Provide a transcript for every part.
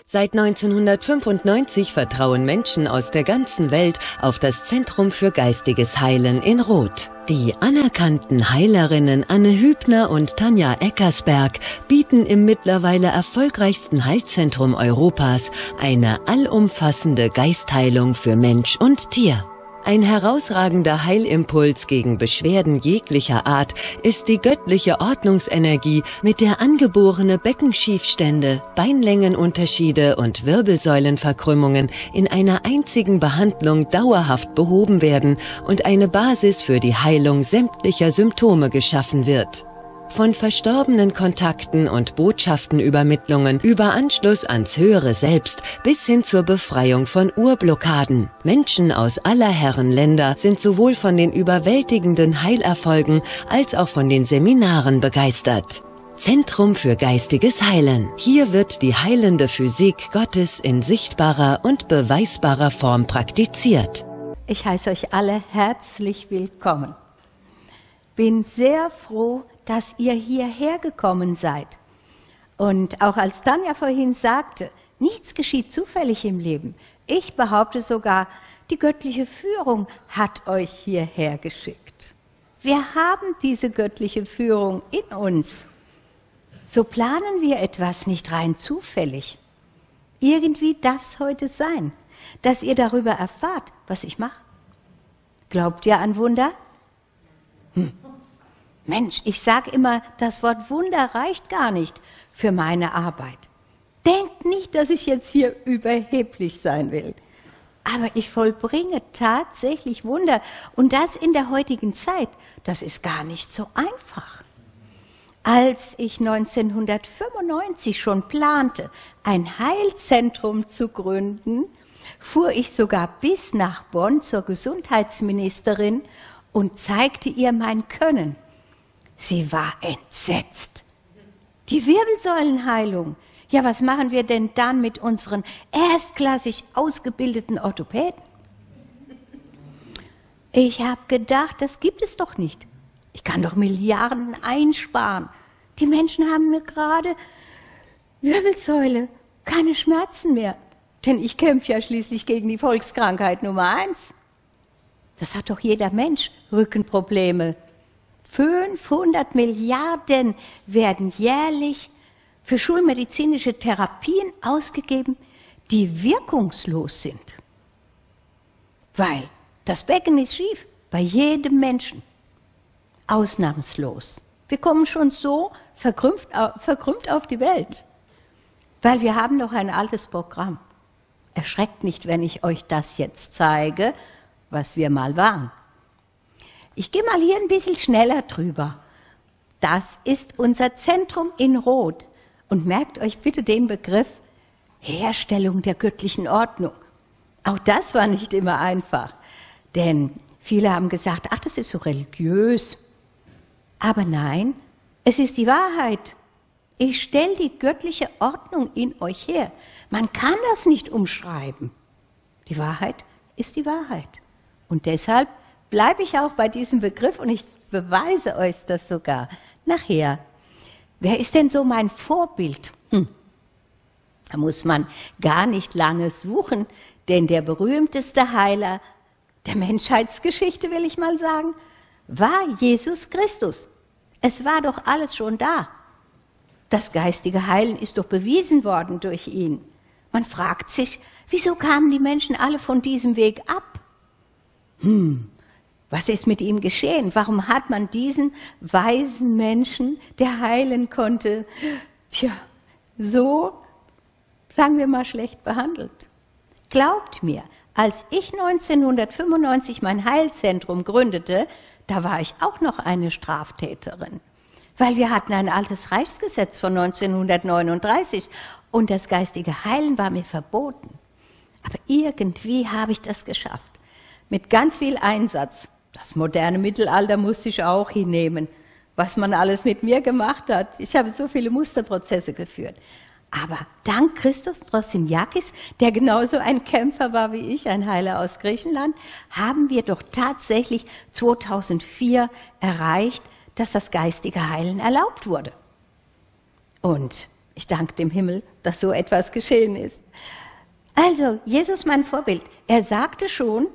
Seit 1995 vertrauen Menschen aus der ganzen Welt auf das Zentrum für geistiges Heilen in Roth. Die anerkannten Heilerinnen Anne Hübner und Tanja Eckersberg bieten im mittlerweile erfolgreichsten Heilzentrum Europas eine allumfassende Geistheilung für Mensch und Tier. Ein herausragender Heilimpuls gegen Beschwerden jeglicher Art ist die göttliche Ordnungsenergie, mit der angeborene Beckenschiefstände, Beinlängenunterschiede und Wirbelsäulenverkrümmungen in einer einzigen Behandlung dauerhaft behoben werden und eine Basis für die Heilung sämtlicher Symptome geschaffen wird. Von verstorbenen Kontakten und Botschaftenübermittlungen über Anschluss ans höhere Selbst bis hin zur Befreiung von Urblockaden. Menschen aus aller Herren Länder sind sowohl von den überwältigenden Heilerfolgen als auch von den Seminaren begeistert. Zentrum für geistiges Heilen. Hier wird die heilende Physik Gottes in sichtbarer und beweisbarer Form praktiziert. Ich heiße euch alle herzlich willkommen. Bin sehr froh, dass ihr hierher gekommen seid. Und auch als Tanja vorhin sagte, nichts geschieht zufällig im Leben. Ich behaupte sogar, die göttliche Führung hat euch hierher geschickt. Wir haben diese göttliche Führung in uns. So planen wir etwas nicht rein zufällig. Irgendwie darf es heute sein, dass ihr darüber erfahrt, was ich mache. Glaubt ihr an Wunder? Mensch, ich sage immer, das Wort Wunder reicht gar nicht für meine Arbeit. Denkt nicht, dass ich jetzt hier überheblich sein will. Aber ich vollbringe tatsächlich Wunder. Und das in der heutigen Zeit, das ist gar nicht so einfach. Als ich 1995 schon plante, ein Heilzentrum zu gründen, fuhr ich sogar bis nach Bonn zur Gesundheitsministerin und zeigte ihr mein Können. Sie war entsetzt. Die Wirbelsäulenheilung. Ja, was machen wir denn dann mit unseren erstklassig ausgebildeten Orthopäden? Ich habe gedacht, das gibt es doch nicht. Ich kann doch Milliarden einsparen. Die Menschen haben eine gerade Wirbelsäule, keine Schmerzen mehr. Denn ich kämpfe ja schließlich gegen die Volkskrankheit Nummer 1. Das hat doch jeder Mensch, Rückenprobleme. 500 Milliarden werden jährlich für schulmedizinische Therapien ausgegeben, die wirkungslos sind. Weil das Becken ist schief, bei jedem Menschen. Ausnahmslos. Wir kommen schon so verkrümmt auf die Welt. Weil wir haben doch ein altes Programm. Erschreckt nicht, wenn ich euch das jetzt zeige, was wir mal waren. Ich gehe mal hier ein bisschen schneller drüber. Das ist unser Zentrum in Roth. Und merkt euch bitte den Begriff Herstellung der göttlichen Ordnung. Auch das war nicht immer einfach. Denn viele haben gesagt, ach, das ist so religiös. Aber nein, es ist die Wahrheit. Ich stelle die göttliche Ordnung in euch her. Man kann das nicht umschreiben. Die Wahrheit ist die Wahrheit. Und deshalb bleibe ich auch bei diesem Begriff und ich beweise euch das sogar nachher. Wer ist denn so mein Vorbild? Da muss man gar nicht lange suchen, denn der berühmteste Heiler der Menschheitsgeschichte, will ich mal sagen, war Jesus Christus. Es war doch alles schon da. Das geistige Heilen ist doch bewiesen worden durch ihn. Man fragt sich, wieso kamen die Menschen alle von diesem Weg ab? Was ist mit ihm geschehen? Warum hat man diesen weisen Menschen, der heilen konnte, so, sagen wir mal, schlecht behandelt? Glaubt mir, als ich 1995 mein Heilzentrum gründete, da war ich auch noch eine Straftäterin. Weil wir hatten ein altes Reichsgesetz von 1939 und das geistige Heilen war mir verboten. Aber irgendwie habe ich das geschafft. Mit ganz viel Einsatz. Das moderne Mittelalter musste ich auch hinnehmen, was man alles mit mir gemacht hat. Ich habe so viele Musterprozesse geführt. Aber dank Christos Drosiniakis, der genauso ein Kämpfer war wie ich, ein Heiler aus Griechenland, haben wir doch tatsächlich 2004 erreicht, dass das geistige Heilen erlaubt wurde. Und Ich danke dem Himmel, dass so etwas geschehen ist. Also, Jesus mein Vorbild. Er sagte schon,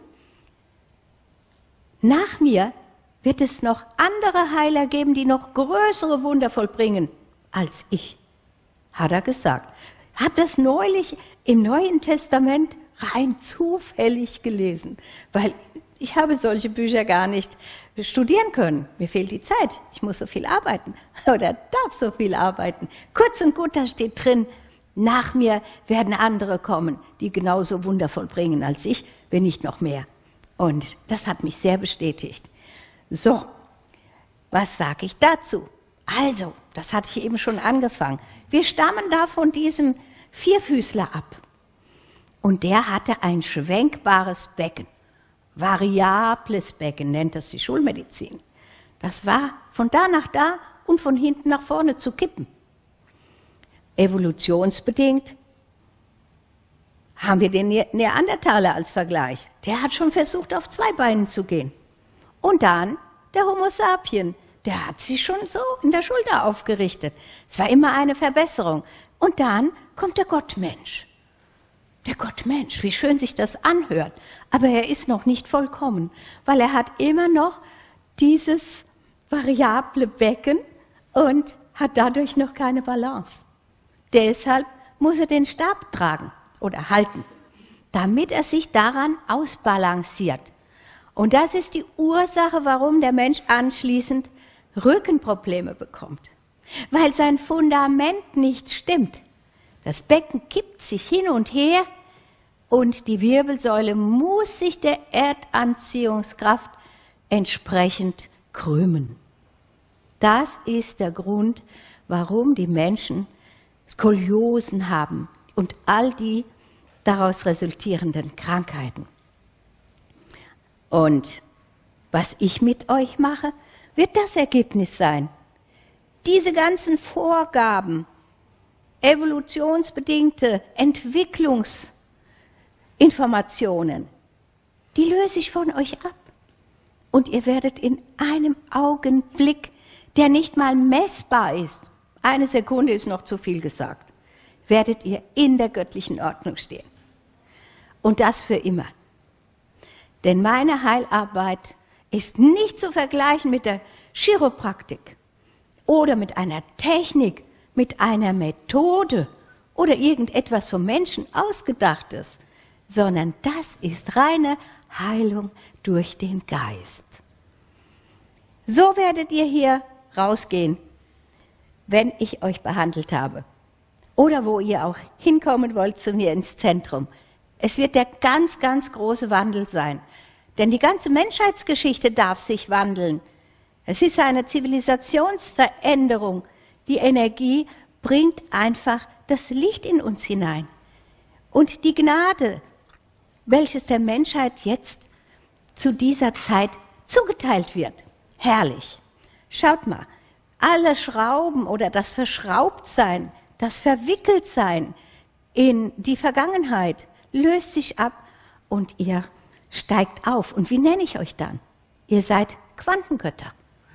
nach mir wird es noch andere Heiler geben, die noch größere Wunder vollbringen als ich, hat er gesagt. Habe das neulich im Neuen Testament rein zufällig gelesen, weil ich habe solche Bücher gar nicht studieren können. Mir fehlt die Zeit. Ich muss so viel arbeiten oder darf so viel arbeiten. Kurz und gut, da steht drin, nach mir werden andere kommen, die genauso wundervoll bringen als ich, wenn nicht noch mehr. Und das hat mich sehr bestätigt. So, was sage ich dazu? Also, das hatte ich eben schon angefangen. Wir stammen da von diesem Vierfüßler ab. Und der hatte ein schwenkbares Becken. Variables Becken nennt das die Schulmedizin. Das war von da nach da und von hinten nach vorne zu kippen. Evolutionsbedingt haben wir den Neandertaler als Vergleich. Der hat schon versucht, auf zwei Beinen zu gehen. Und dann der Homo sapien, der hat sich schon so in der Schulter aufgerichtet. Es war immer eine Verbesserung. Und dann kommt der Gottmensch. Der Gottmensch, wie schön sich das anhört. Aber er ist noch nicht vollkommen, weil er hat immer noch dieses variable Becken und hat dadurch noch keine Balance. Deshalb muss er den Stab tragen oder halten, damit er sich daran ausbalanciert. Und das ist die Ursache, warum der Mensch anschließend Rückenprobleme bekommt. Weil sein Fundament nicht stimmt. Das Becken kippt sich hin und her und die Wirbelsäule muss sich der Erdanziehungskraft entsprechend krümmen. Das ist der Grund, warum die Menschen Skoliosen haben und all die daraus resultierenden Krankheiten. Und was ich mit euch mache, wird das Ergebnis sein. Diese ganzen Vorgaben, evolutionsbedingte Entwicklungsinformationen, die löse ich von euch ab. Und ihr werdet in einem Augenblick, der nicht mal messbar ist, eine Sekunde ist noch zu viel gesagt, werdet ihr in der göttlichen Ordnung stehen. Und das für immer. Denn meine Heilarbeit ist nicht zu vergleichen mit der Chiropraktik oder mit einer Technik, mit einer Methode oder irgendetwas vom Menschen Ausgedachtes, sondern das ist reine Heilung durch den Geist. So werdet ihr hier rausgehen, wenn ich euch behandelt habe. Oder wo ihr auch hinkommen wollt zu mir ins Zentrum. Es wird der ganz, ganz große Wandel sein. Denn die ganze Menschheitsgeschichte darf sich wandeln. Es ist eine Zivilisationsveränderung. Die Energie bringt einfach das Licht in uns hinein. Und die Gnade, welches der Menschheit jetzt zu dieser Zeit zugeteilt wird. Herrlich. Schaut mal, alle Schrauben oder das Verschraubtsein, das Verwickeltsein in die Vergangenheit löst sich ab und ihr steigt auf. Und wie nenne ich euch dann? Ihr seid Quantengötter.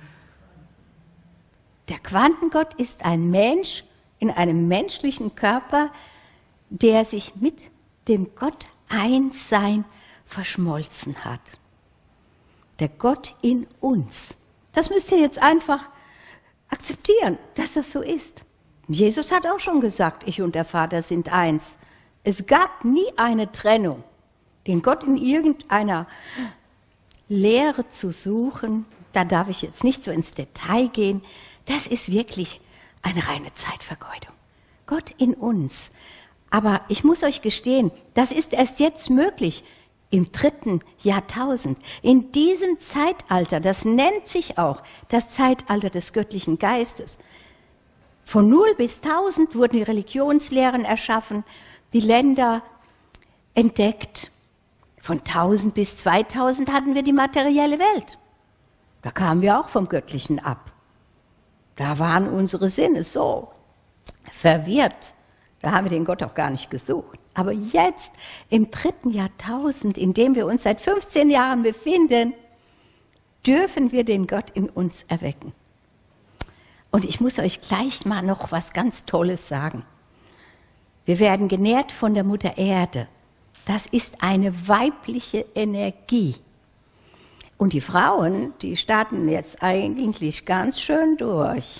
Der Quantengott ist ein Mensch in einem menschlichen Körper, der sich mit dem Gott-Einssein verschmolzen hat. Der Gott in uns. Das müsst ihr jetzt einfach akzeptieren, dass das so ist. Jesus hat auch schon gesagt, ich und der Vater sind eins. Es gab nie eine Trennung. Den Gott in irgendeiner Lehre zu suchen, da darf ich jetzt nicht so ins Detail gehen, das ist wirklich eine reine Zeitvergeudung. Gott in uns. Aber ich muss euch gestehen, das ist erst jetzt möglich, im 3. Jahrtausend. In diesem Zeitalter, das nennt sich auch das Zeitalter des göttlichen Geistes. Von 0 bis 1000 wurden die Religionslehren erschaffen, die Länder entdeckt. Von 1000 bis 2000 hatten wir die materielle Welt. Da kamen wir auch vom Göttlichen ab. Da waren unsere Sinne so verwirrt. Da haben wir den Gott auch gar nicht gesucht. Aber jetzt, im 3. Jahrtausend, in dem wir uns seit 15 Jahren befinden, dürfen wir den Gott in uns erwecken. Und ich muss euch gleich mal noch was ganz Tolles sagen. Wir werden genährt von der Mutter Erde. Das ist eine weibliche Energie. Und die Frauen, die starten jetzt eigentlich ganz schön durch.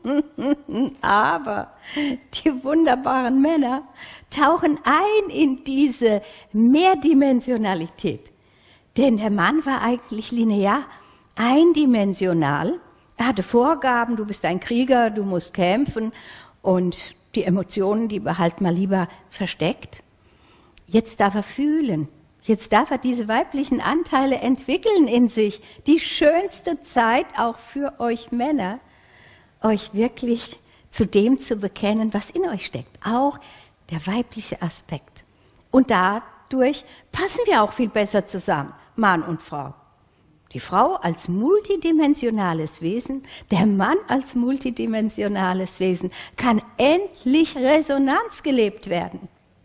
Aber die wunderbaren Männer tauchen ein in diese Mehrdimensionalität. Denn der Mann war eigentlich linear, eindimensional. Er hatte Vorgaben, du bist ein Krieger, du musst kämpfen und die Emotionen, die behalten wir lieber versteckt. Jetzt darf er fühlen. Jetzt darf er diese weiblichen Anteile entwickeln in sich. Die schönste Zeit auch für euch Männer, euch wirklich zu dem zu bekennen, was in euch steckt. Auch der weibliche Aspekt. Und dadurch passen wir auch viel besser zusammen, Mann und Frau. Die Frau als multidimensionales Wesen, der Mann als multidimensionales Wesen, kann endlich Resonanz gelebt werden.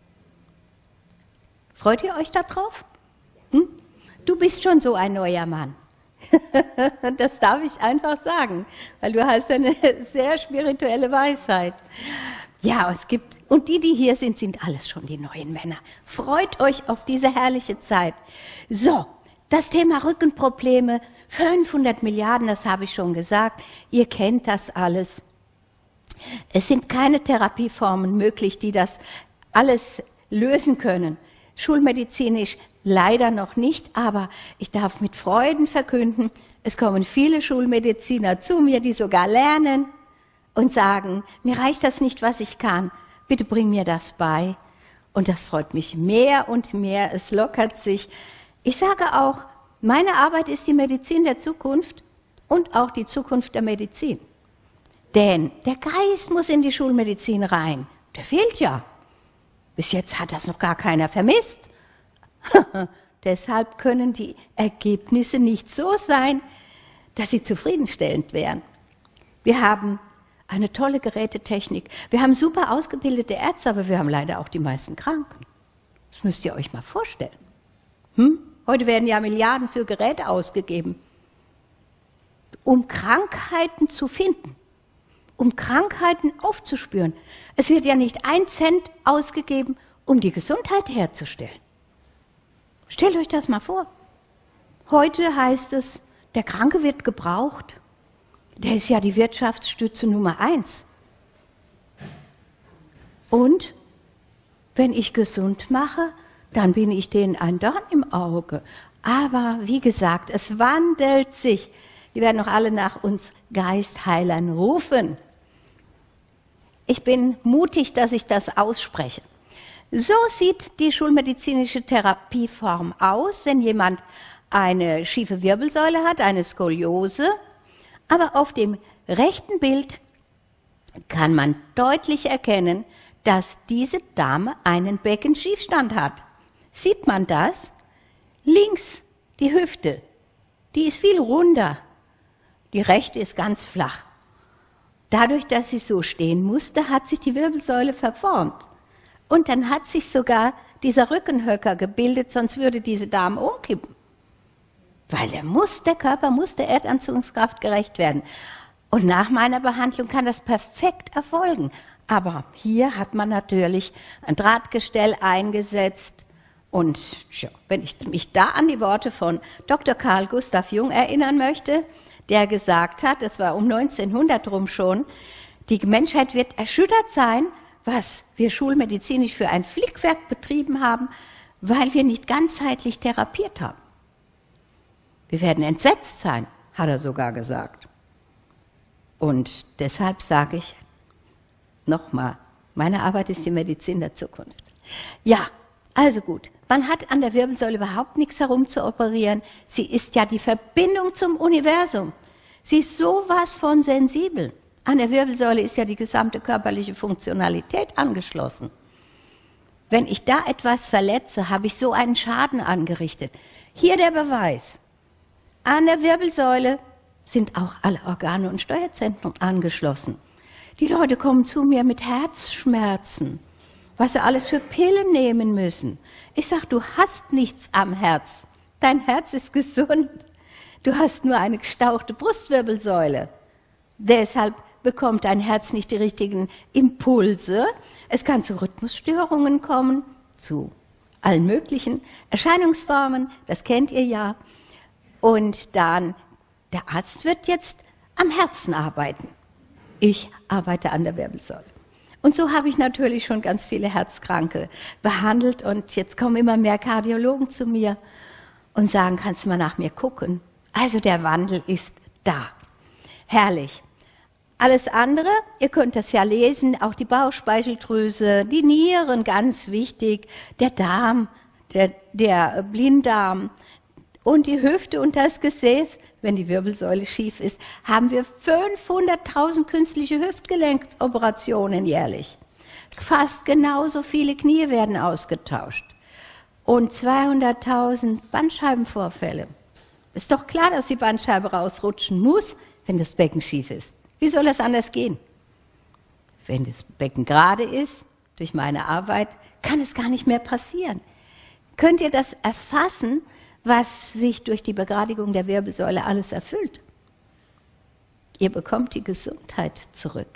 Freut ihr euch darauf? Du bist schon so ein neuer Mann. Das darf ich einfach sagen, weil du hast eine sehr spirituelle Weisheit. Ja, und die hier sind, sind alles schon die neuen Männer. Freut euch auf diese herrliche Zeit. So, das Thema Rückenprobleme, 500 Milliarden, das habe ich schon gesagt. Ihr kennt das alles. Es sind keine Therapieformen möglich, die das alles lösen können. Schulmedizinisch leider noch nicht, aber ich darf mit Freuden verkünden, es kommen viele Schulmediziner zu mir, die sogar lernen und sagen, mir reicht das nicht, was ich kann, bitte bring mir das bei. Und das freut mich mehr und mehr, es lockert sich. Ich sage auch, meine Arbeit ist die Medizin der Zukunft und auch die Zukunft der Medizin. Denn der Geist muss in die Schulmedizin rein, der fehlt ja. Bis jetzt hat das noch gar keiner vermisst. Deshalb können die Ergebnisse nicht so sein, dass sie zufriedenstellend wären. Wir haben eine tolle Gerätetechnik. Wir haben super ausgebildete Ärzte, aber wir haben leider auch die meisten Kranken. Das müsst ihr euch mal vorstellen. Heute werden ja Milliarden für Geräte ausgegeben, um Krankheiten zu finden, um Krankheiten aufzuspüren. Es wird ja nicht 1 Cent ausgegeben, um die Gesundheit herzustellen. Stellt euch das mal vor. Heute heißt es, der Kranke wird gebraucht. Der ist ja die Wirtschaftsstütze Nummer 1. Und wenn ich gesund mache, dann bin ich denen ein Dorn im Auge. Aber wie gesagt, es wandelt sich. Die werden noch alle nach uns Geistheilern rufen. Ich bin mutig, dass ich das ausspreche. So sieht die schulmedizinische Therapieform aus, wenn jemand eine schiefe Wirbelsäule hat, eine Skoliose. Aber auf dem rechten Bild kann man deutlich erkennen, dass diese Dame einen Beckenschiefstand hat. Sieht man das? Links die Hüfte, die ist viel runder. Die rechte ist ganz flach. Dadurch, dass sie so stehen musste, hat sich die Wirbelsäule verformt. Und dann hat sich sogar dieser Rückenhöcker gebildet, sonst würde diese Dame umkippen. Weil der Körper muss der Erdanziehungskraft gerecht werden. Und nach meiner Behandlung kann das perfekt erfolgen. Aber hier hat man natürlich ein Drahtgestell eingesetzt. Und ja, wenn ich mich da an die Worte von Dr. Carl Gustav Jung erinnern möchte, der gesagt hat, das war um 1900 rum schon, die Menschheit wird erschüttert sein, was wir schulmedizinisch für ein Flickwerk betrieben haben, weil wir nicht ganzheitlich therapiert haben. Wir werden entsetzt sein, hat er sogar gesagt. Und deshalb sage ich nochmal, meine Arbeit ist die Medizin der Zukunft. Ja, also gut, man hat an der Wirbelsäule überhaupt nichts herum zu operieren. Sie ist ja die Verbindung zum Universum. Sie ist sowas von sensibel. An der Wirbelsäule ist ja die gesamte körperliche Funktionalität angeschlossen. Wenn ich da etwas verletze, habe ich so einen Schaden angerichtet. Hier der Beweis. An der Wirbelsäule sind auch alle Organe und Steuerzentren angeschlossen. Die Leute kommen zu mir mit Herzschmerzen, was sie alles für Pillen nehmen müssen. Ich sage, du hast nichts am Herz. Dein Herz ist gesund. Du hast nur eine gestauchte Brustwirbelsäule. Deshalb bekommt dein Herz nicht die richtigen Impulse. Es kann zu Rhythmusstörungen kommen, zu allen möglichen Erscheinungsformen, das kennt ihr ja. Und dann, der Arzt wird jetzt am Herzen arbeiten. Ich arbeite an der Wirbelsäule. Und so habe ich natürlich schon ganz viele Herzkranke behandelt und jetzt kommen immer mehr Kardiologen zu mir und sagen, kannst du mal nach mir gucken? Also der Wandel ist da. Herrlich. Alles andere, ihr könnt das ja lesen, auch die Bauchspeicheldrüse, die Nieren, ganz wichtig, der Darm, der Blinddarm und die Hüfte und das Gesäß. Wenn die Wirbelsäule schief ist, haben wir 500.000 künstliche Hüftgelenkoperationen jährlich. Fast genauso viele Knie werden ausgetauscht. Und 200.000 Bandscheibenvorfälle. Ist doch klar, dass die Bandscheibe rausrutschen muss, wenn das Becken schief ist. Wie soll das anders gehen? Wenn das Becken gerade ist, durch meine Arbeit, kann es gar nicht mehr passieren. Könnt ihr das erfassen, was sich durch die Begradigung der Wirbelsäule alles erfüllt? Ihr bekommt die Gesundheit zurück.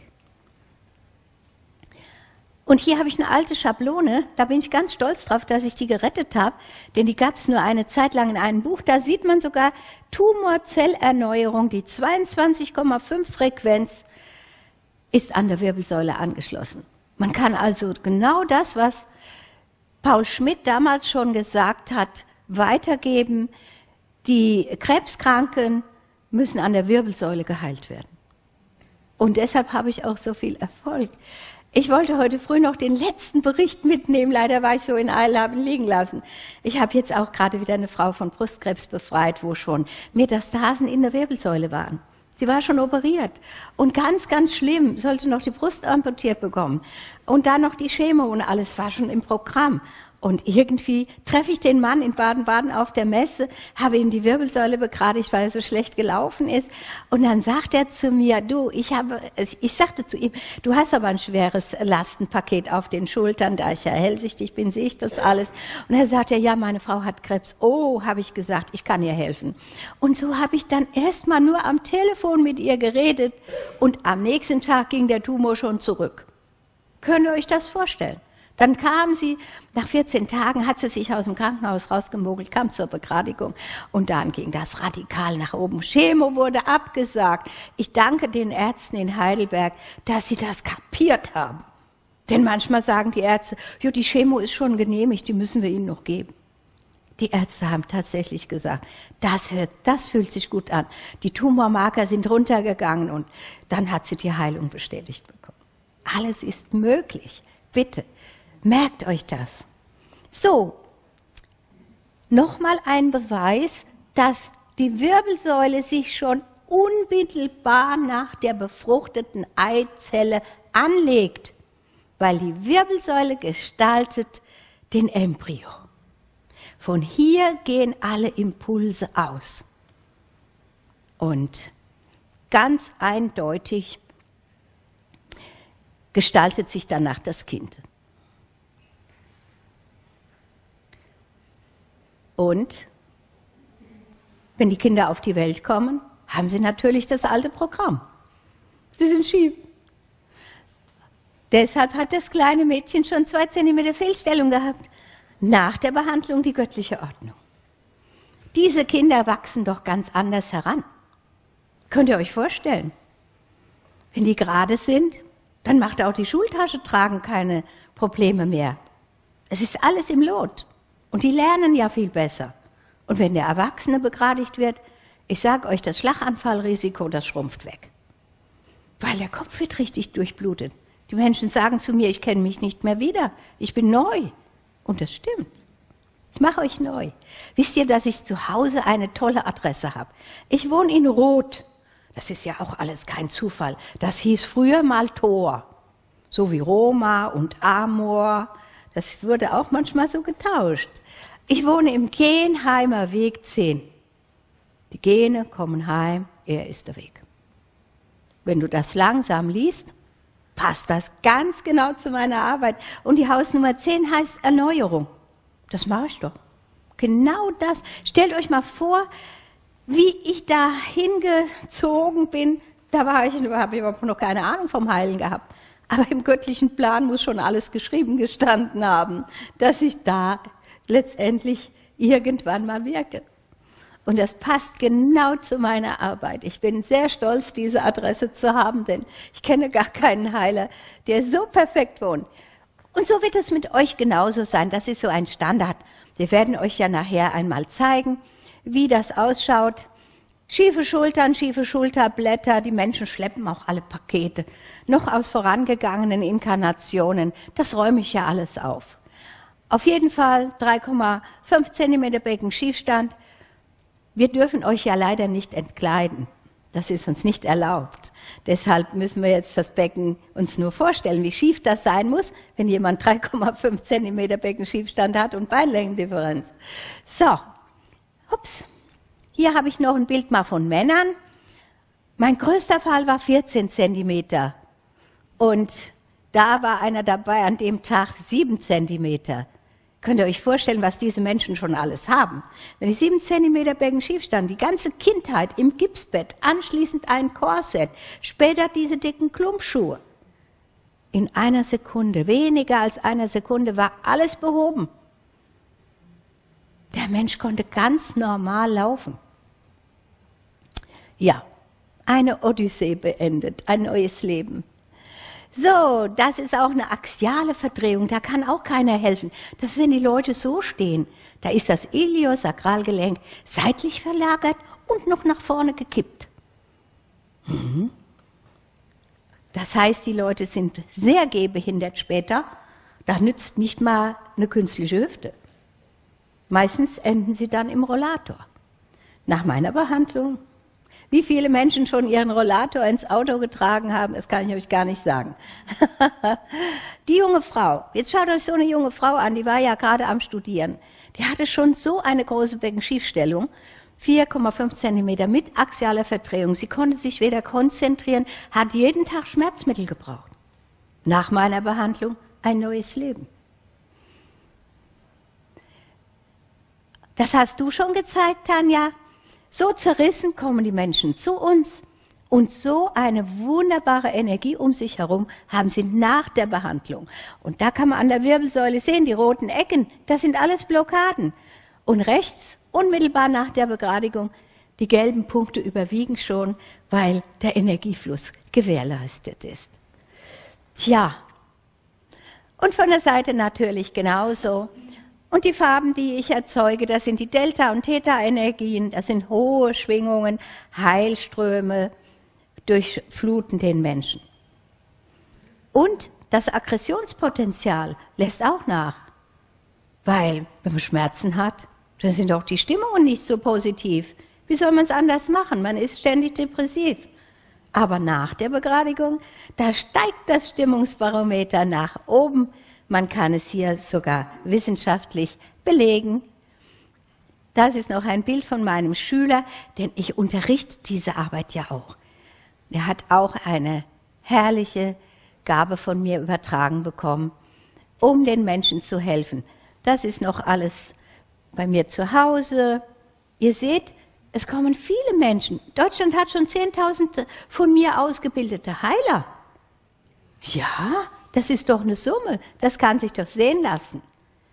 Und hier habe ich eine alte Schablone, da bin ich ganz stolz drauf, dass ich die gerettet habe, denn die gab es nur eine Zeit lang in einem Buch. Da sieht man sogar Tumorzellerneuerung, die 22,5 Frequenz ist an der Wirbelsäule angeschlossen. Man kann also genau das, was Paul Schmidt damals schon gesagt hat, weitergeben. Die Krebskranken müssen an der Wirbelsäule geheilt werden. Und deshalb habe ich auch so viel Erfolg. Ich wollte heute früh noch den letzten Bericht mitnehmen, leider war ich so in Eile, habe ihn liegen lassen. Ich habe jetzt auch gerade wieder eine Frau von Brustkrebs befreit, wo schon Metastasen in der Wirbelsäule waren. Sie war schon operiert und ganz, ganz schlimm, sollte noch die Brust amputiert bekommen. Und dann noch die Chemo und alles war schon im Programm. Und irgendwie treffe ich den Mann in Baden-Baden auf der Messe, habe ihm die Wirbelsäule begradigt, weil er so schlecht gelaufen ist. Und dann sagt er zu mir, ich sagte zu ihm, du hast aber ein schweres Lastenpaket auf den Schultern, da ich ja hellsichtig bin, sehe ich das alles. Und er sagte, ja, meine Frau hat Krebs. Oh, habe ich gesagt, ich kann ihr helfen. Und so habe ich dann erstmal nur am Telefon mit ihr geredet und am nächsten Tag ging der Tumor schon zurück. Könnt ihr euch das vorstellen? Dann kam sie, nach 14 Tagen hat sie sich aus dem Krankenhaus rausgemogelt, kam zur Begradigung und dann ging das radikal nach oben. Chemo wurde abgesagt. Ich danke den Ärzten in Heidelberg, dass sie das kapiert haben. Denn manchmal sagen die Ärzte, ja, die Chemo ist schon genehmigt, die müssen wir Ihnen noch geben. Die Ärzte haben tatsächlich gesagt, das fühlt sich gut an. Die Tumormarker sind runtergegangen und dann hat sie die Heilung bestätigt bekommen. Alles ist möglich. Bitte. Merkt euch das. So, nochmal ein Beweis, dass die Wirbelsäule sich schon unmittelbar nach der befruchteten Eizelle anlegt, weil die Wirbelsäule gestaltet den Embryo. Von hier gehen alle Impulse aus. Und ganz eindeutig gestaltet sich danach das Kind. Und wenn die Kinder auf die Welt kommen, haben sie natürlich das alte Programm. Sie sind schief. Deshalb hat das kleine Mädchen schon 2 Zentimeter Fehlstellung gehabt. Nach der Behandlung die göttliche Ordnung. Diese Kinder wachsen doch ganz anders heran. Könnt ihr euch vorstellen? Wenn die gerade sind, dann macht auch die Schultasche tragen keine Probleme mehr. Es ist alles im Lot. Und die lernen ja viel besser. Und wenn der Erwachsene begradigt wird, ich sage euch, das Schlaganfallrisiko, das schrumpft weg. Weil der Kopf wird richtig durchblutet. Die Menschen sagen zu mir, ich kenne mich nicht mehr wieder, ich bin neu. Und das stimmt. Ich mache euch neu. Wisst ihr, dass ich zu Hause eine tolle Adresse habe? Ich wohne in Roth. Das ist ja auch alles kein Zufall. Das hieß früher mal Tor. So wie Roma und Amor. Das wurde auch manchmal so getauscht. Ich wohne im Genheimer Weg 10. Die Gene kommen heim, er ist der Weg. Wenn du das langsam liest, passt das ganz genau zu meiner Arbeit. Und die Hausnummer 10 heißt Erneuerung. Das mache ich doch. Genau das. Stellt euch mal vor, wie ich da hingezogen bin habe ich überhaupt noch keine Ahnung vom Heilen gehabt. Aber im göttlichen Plan muss schon alles geschrieben gestanden haben, dass ich da letztendlich irgendwann mal wirke. Und das passt genau zu meiner Arbeit. Ich bin sehr stolz, diese Adresse zu haben, denn ich kenne gar keinen Heiler, der so perfekt wohnt. Und so wird es mit euch genauso sein. Das ist so ein Standard. Wir werden euch ja nachher einmal zeigen, wie das ausschaut. Schiefe Schultern, schiefe Schulterblätter, die Menschen schleppen auch alle Pakete, noch aus vorangegangenen Inkarnationen. Das räume ich ja alles auf. Auf jeden Fall 3,5 Zentimeter Beckenschiefstand. Wir dürfen euch ja leider nicht entkleiden. Das ist uns nicht erlaubt. Deshalb müssen wir jetzt das Becken uns nur vorstellen, wie schief das sein muss, wenn jemand 3,5 Zentimeter Beckenschiefstand hat und Beinlängendifferenz. So, ups. Hier habe ich noch ein Bild mal von Männern. Mein größter Fall war 14 Zentimeter. Und da war einer dabei an dem Tag 7 Zentimeter. Könnt ihr euch vorstellen, was diese Menschen schon alles haben? Wenn die 7 Zentimeter Beckenschiefstand, die ganze Kindheit im Gipsbett, anschließend ein Korsett, später diese dicken Klumpschuhe. In einer Sekunde, weniger als einer Sekunde, war alles behoben. Der Mensch konnte ganz normal laufen. Ja, eine Odyssee beendet, ein neues Leben. So, das ist auch eine axiale Verdrehung, da kann auch keiner helfen. Das, wenn die Leute so stehen, da ist das Iliosakralgelenk seitlich verlagert und noch nach vorne gekippt. Das heißt, die Leute sind sehr gehbehindert später, da nützt nicht mal eine künstliche Hüfte. Meistens enden sie dann im Rollator. Nach meiner Behandlung, wie viele Menschen schon ihren Rollator ins Auto getragen haben, das kann ich euch gar nicht sagen. Die junge Frau, jetzt schaut euch so eine junge Frau an, die war ja gerade am Studieren. Die hatte schon so eine große Beckenschiefstellung, 4,5 Zentimeter mit axialer Verdrehung. Sie konnte sich weder konzentrieren, hat jeden Tag Schmerzmittel gebraucht. Nach meiner Behandlung ein neues Leben. Das hast du schon gezeigt, Tanja. So zerrissen kommen die Menschen zu uns und so eine wunderbare Energie um sich herum haben sie nach der Behandlung. Und da kann man an der Wirbelsäule sehen, die roten Ecken, das sind alles Blockaden. Und rechts, unmittelbar nach der Begradigung, die gelben Punkte überwiegen schon, weil der Energiefluss gewährleistet ist. Tja, und von der Seite natürlich genauso. Und die Farben, die ich erzeuge, das sind die Delta- und Theta-Energien, das sind hohe Schwingungen, Heilströme durchfluten den Menschen. Und das Aggressionspotenzial lässt auch nach, weil wenn man Schmerzen hat, dann sind auch die Stimmungen nicht so positiv. Wie soll man es anders machen? Man ist ständig depressiv. Aber nach der Begradigung, da steigt das Stimmungsbarometer nach oben. Man kann es hier sogar wissenschaftlich belegen. Das ist noch ein Bild von meinem Schüler, denn ich unterrichte diese Arbeit ja auch. Er hat auch eine herrliche Gabe von mir übertragen bekommen, um den Menschen zu helfen. Das ist noch alles bei mir zu Hause. Ihr seht, es kommen viele Menschen. Deutschland hat schon 10.000 von mir ausgebildete Heiler. Ja, das ist doch eine Summe, das kann sich doch sehen lassen.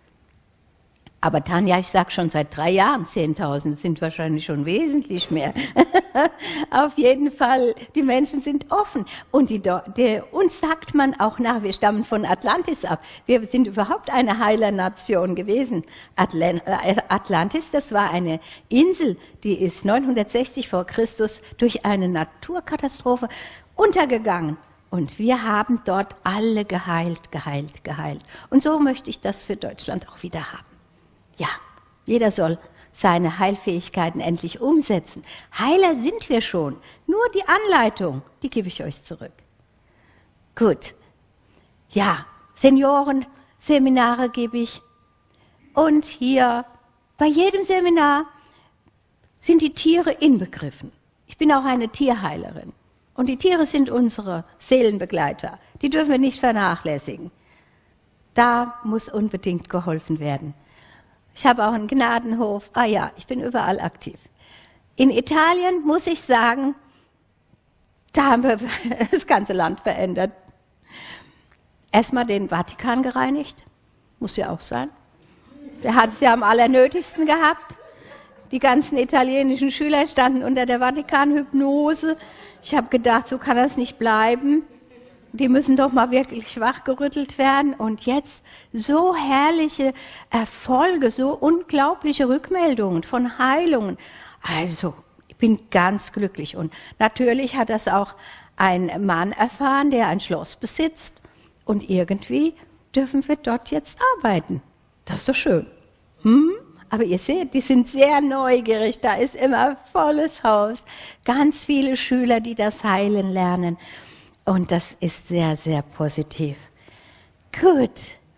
Aber Tanja, ich sage schon seit 3 Jahren 10.000, sind wahrscheinlich schon wesentlich mehr. Auf jeden Fall, die Menschen sind offen. Und uns sagt man auch nach, wir stammen von Atlantis ab. Wir sind überhaupt eine Heilernation gewesen. Atlantis, das war eine Insel, die ist 960 vor Christus durch eine Naturkatastrophe untergegangen. Und wir haben dort alle geheilt, geheilt, geheilt. Und so möchte ich das für Deutschland auch wieder haben. Ja, jeder soll seine Heilfähigkeiten endlich umsetzen. Heiler sind wir schon. Nur die Anleitung, die gebe ich euch zurück. Gut. Ja, Seniorenseminare gebe ich. Und hier, bei jedem Seminar sind die Tiere inbegriffen. Ich bin auch eine Tierheilerin. Und die Tiere sind unsere Seelenbegleiter. Die dürfen wir nicht vernachlässigen. Da muss unbedingt geholfen werden. Ich habe auch einen Gnadenhof. Ich bin überall aktiv. In Italien muss ich sagen, Da haben wir das ganze Land verändert. Erstmal den Vatikan gereinigt, muss ja auch sein. Der hat es ja am allernötigsten gehabt. Die ganzen italienischen Schüler standen unter der Vatikanhypnose. Ich habe gedacht, so kann das nicht bleiben. Die müssen doch mal wirklich wachgerüttelt werden. Und jetzt so herrliche Erfolge, so unglaubliche Rückmeldungen von Heilungen. Also, ich bin ganz glücklich. Und natürlich hat das auch ein Mann erfahren, der ein Schloss besitzt. Und irgendwie dürfen wir dort jetzt arbeiten. Das ist doch schön. Aber ihr seht, die sind sehr neugierig. Da ist immer volles Haus. Ganz viele Schüler, die das Heilen lernen. Und das ist sehr, sehr positiv. Gut.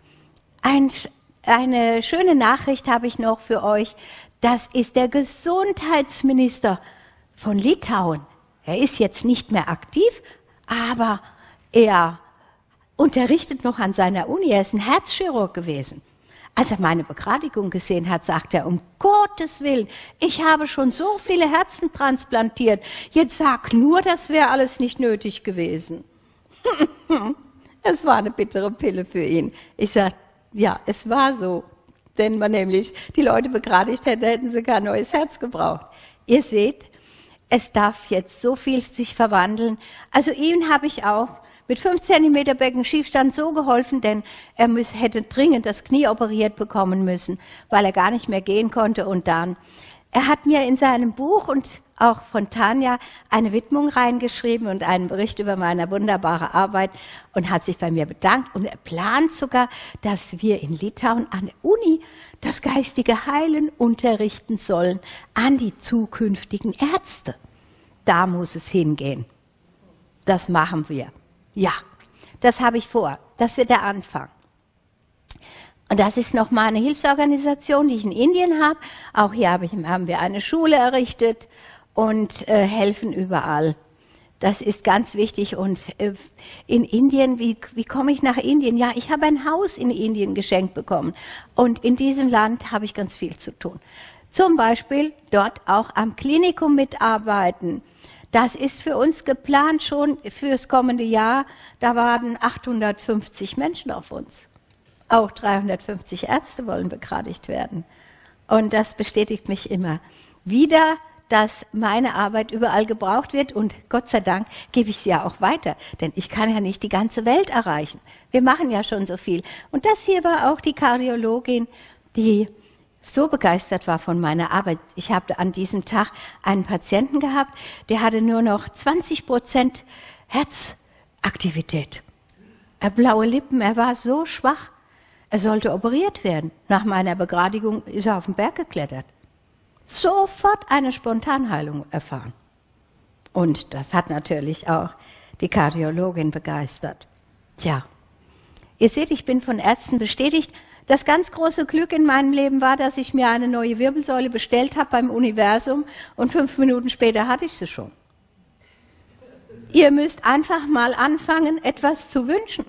Eine schöne Nachricht habe ich noch für euch. Das ist der Gesundheitsminister von Litauen. Er ist jetzt nicht mehr aktiv, aber er unterrichtet noch an seiner Uni. Er ist ein Herzchirurg gewesen. Als er meine Begradigung gesehen hat, sagt er, um Gottes Willen, ich habe schon so viele Herzen transplantiert. Jetzt sag nur, das wäre alles nicht nötig gewesen. Es war eine bittere Pille für ihn. Ich sage, ja, es war so. Wenn man nämlich die Leute begradigt hätte, hätten sie kein neues Herz gebraucht. Ihr seht, es darf jetzt so viel sich verwandeln. Also ihm habe ich auch mit 5 cm Beckenschiefstand so geholfen, denn er hätte dringend das Knie operiert bekommen müssen, weil er gar nicht mehr gehen konnte. Und dann, er hat mir in seinem Buch und auch von Tanja eine Widmung reingeschrieben und einen Bericht über meine wunderbare Arbeit und hat sich bei mir bedankt. Und er plant sogar, dass wir in Litauen an der Uni das geistige Heilen unterrichten sollen an die zukünftigen Ärzte. Da muss es hingehen. Das machen wir. Ja, das habe ich vor. Das wird der Anfang. Und das ist nochmal eine Hilfsorganisation, die ich in Indien habe. Auch hier haben wir eine Schule errichtet und helfen überall. Das ist ganz wichtig. Und in Indien, wie komme ich nach Indien? Ja, ich habe ein Haus in Indien geschenkt bekommen. Und in diesem Land habe ich ganz viel zu tun. Zum Beispiel dort auch am Klinikum mitarbeiten. Das ist für uns geplant schon fürs kommende Jahr. Da warten 850 Menschen auf uns. Auch 350 Ärzte wollen begradigt werden. Und das bestätigt mich immer wieder, dass meine Arbeit überall gebraucht wird. Und Gott sei Dank gebe ich sie ja auch weiter. Denn ich kann ja nicht die ganze Welt erreichen. Wir machen ja schon so viel. Und das hier war auch die Kardiologin, die so begeistert war von meiner Arbeit. Ich habe an diesem Tag einen Patienten gehabt, der hatte nur noch 20% Herzaktivität. Blaue Lippen, er war so schwach. Er sollte operiert werden. Nach meiner Begradigung ist er auf den Berg geklettert. Sofort eine Spontanheilung erfahren. Und das hat natürlich auch die Kardiologin begeistert. Tja, ihr seht, ich bin von Ärzten bestätigt. Das ganz große Glück in meinem Leben war, dass ich mir eine neue Wirbelsäule bestellt habe beim Universum und 5 Minuten später hatte ich sie schon. Ihr müsst einfach mal anfangen, etwas zu wünschen.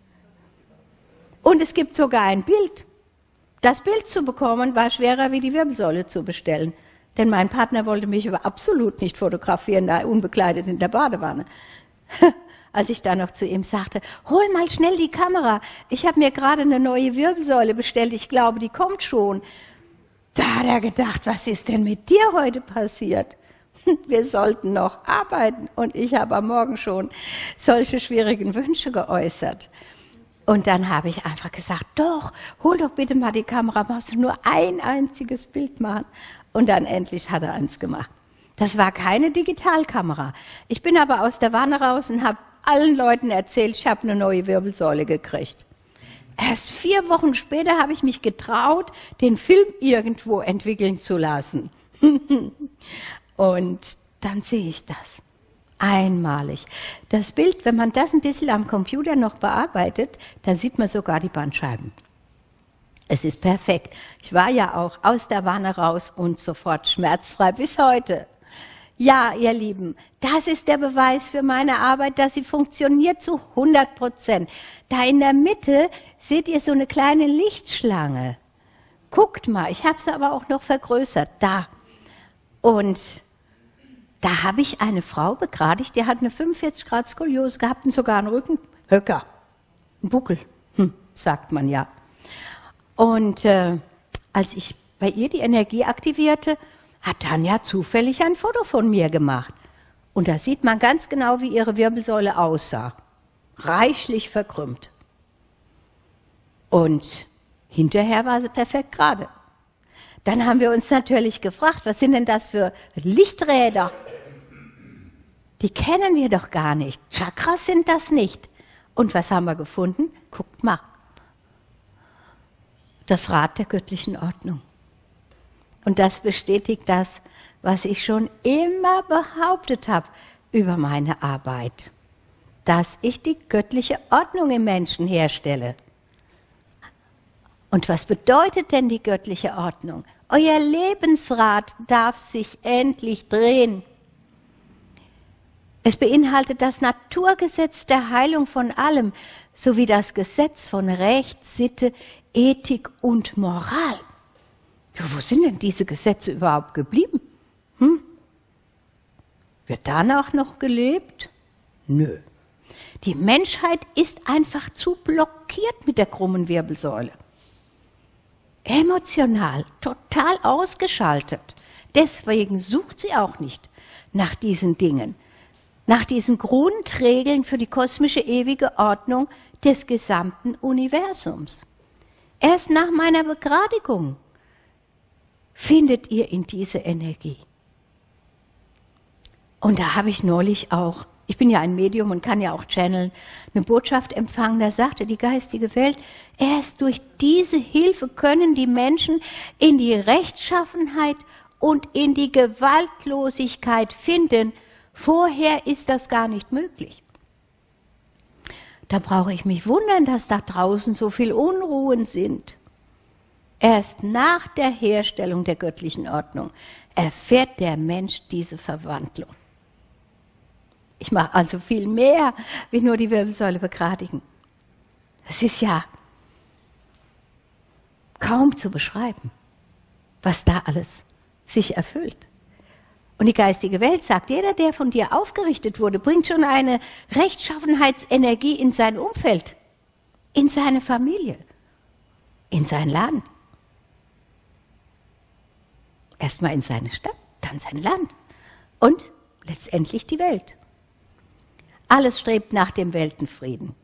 Und es gibt sogar ein Bild. Das Bild zu bekommen war schwerer, wie die Wirbelsäule zu bestellen. Denn mein Partner wollte mich aber absolut nicht fotografieren, da unbekleidet in der Badewanne. Als ich dann noch zu ihm sagte, hol mal schnell die Kamera, ich habe mir gerade eine neue Wirbelsäule bestellt, ich glaube, die kommt schon. Da hat er gedacht, was ist denn mit dir heute passiert? Wir sollten noch arbeiten und ich habe am Morgen schon solche schwierigen Wünsche geäußert. Und dann habe ich einfach gesagt, doch, hol doch bitte mal die Kamera, machst du nur ein einziges Bild machen. Und dann endlich hat er eins gemacht. Das war keine Digitalkamera. Ich bin aber aus der Wanne raus und habe allen Leuten erzählt, ich habe eine neue Wirbelsäule gekriegt. Erst 4 Wochen später habe ich mich getraut, den Film irgendwo entwickeln zu lassen. Und dann sehe ich das. Einmalig. Das Bild, wenn man das ein bisschen am Computer noch bearbeitet, da sieht man sogar die Bandscheiben. Es ist perfekt. Ich war ja auch aus der Wanne raus und sofort schmerzfrei bis heute. Ja, ihr Lieben, das ist der Beweis für meine Arbeit, dass sie funktioniert zu 100%. Da in der Mitte seht ihr so eine kleine Lichtschlange. Guckt mal, ich habe sie aber auch noch vergrößert. Da. Und da habe ich eine Frau begradigt, die hat eine 45 Grad Skoliose gehabt und sogar einen Rückenhöcker, einen Buckel, sagt man ja. Und als ich bei ihr die Energie aktivierte, hat Tanja zufällig ein Foto von mir gemacht. Und da sieht man ganz genau, wie ihre Wirbelsäule aussah. Reichlich verkrümmt. Und hinterher war sie perfekt gerade. Dann haben wir uns natürlich gefragt, was sind denn das für Lichträder? Die kennen wir doch gar nicht. Chakras sind das nicht. Und was haben wir gefunden? Guckt mal. Das Rad der göttlichen Ordnung. Und das bestätigt das, was ich schon immer behauptet habe über meine Arbeit. Dass ich die göttliche Ordnung im Menschen herstelle. Und was bedeutet denn die göttliche Ordnung? Euer Lebensrad darf sich endlich drehen. Es beinhaltet das Naturgesetz der Heilung von allem, sowie das Gesetz von Recht, Sitte, Ethik und Moral. Ja, wo sind denn diese Gesetze überhaupt geblieben? Wird danach noch gelebt? Nö. Die Menschheit ist einfach zu blockiert mit der krummen Wirbelsäule. Emotional, total ausgeschaltet. Deswegen sucht sie auch nicht nach diesen Dingen, nach diesen Grundregeln für die kosmische ewige Ordnung des gesamten Universums. Erst nach meiner Begradigung findet ihr in diese Energie. Und da habe ich neulich auch, ich bin ja ein Medium und kann ja auch channeln, eine Botschaft empfangen, da sagte die geistige Welt, erst durch diese Hilfe können die Menschen in die Rechtschaffenheit und in die Gewaltlosigkeit finden. Vorher ist das gar nicht möglich. Da brauche ich mich wundern, dass da draußen so viel Unruhen sind. Erst nach der Herstellung der göttlichen Ordnung erfährt der Mensch diese Verwandlung. Ich mache also viel mehr, wie nur die Wirbelsäule begradigen. Das ist ja kaum zu beschreiben, was da alles sich erfüllt. Und die geistige Welt sagt, jeder, der von dir aufgerichtet wurde, bringt schon eine Rechtschaffenheitsenergie in sein Umfeld, in seine Familie, in sein Land. Erstmal in seine Stadt, dann sein Land und letztendlich die Welt. Alles strebt nach dem Weltenfrieden.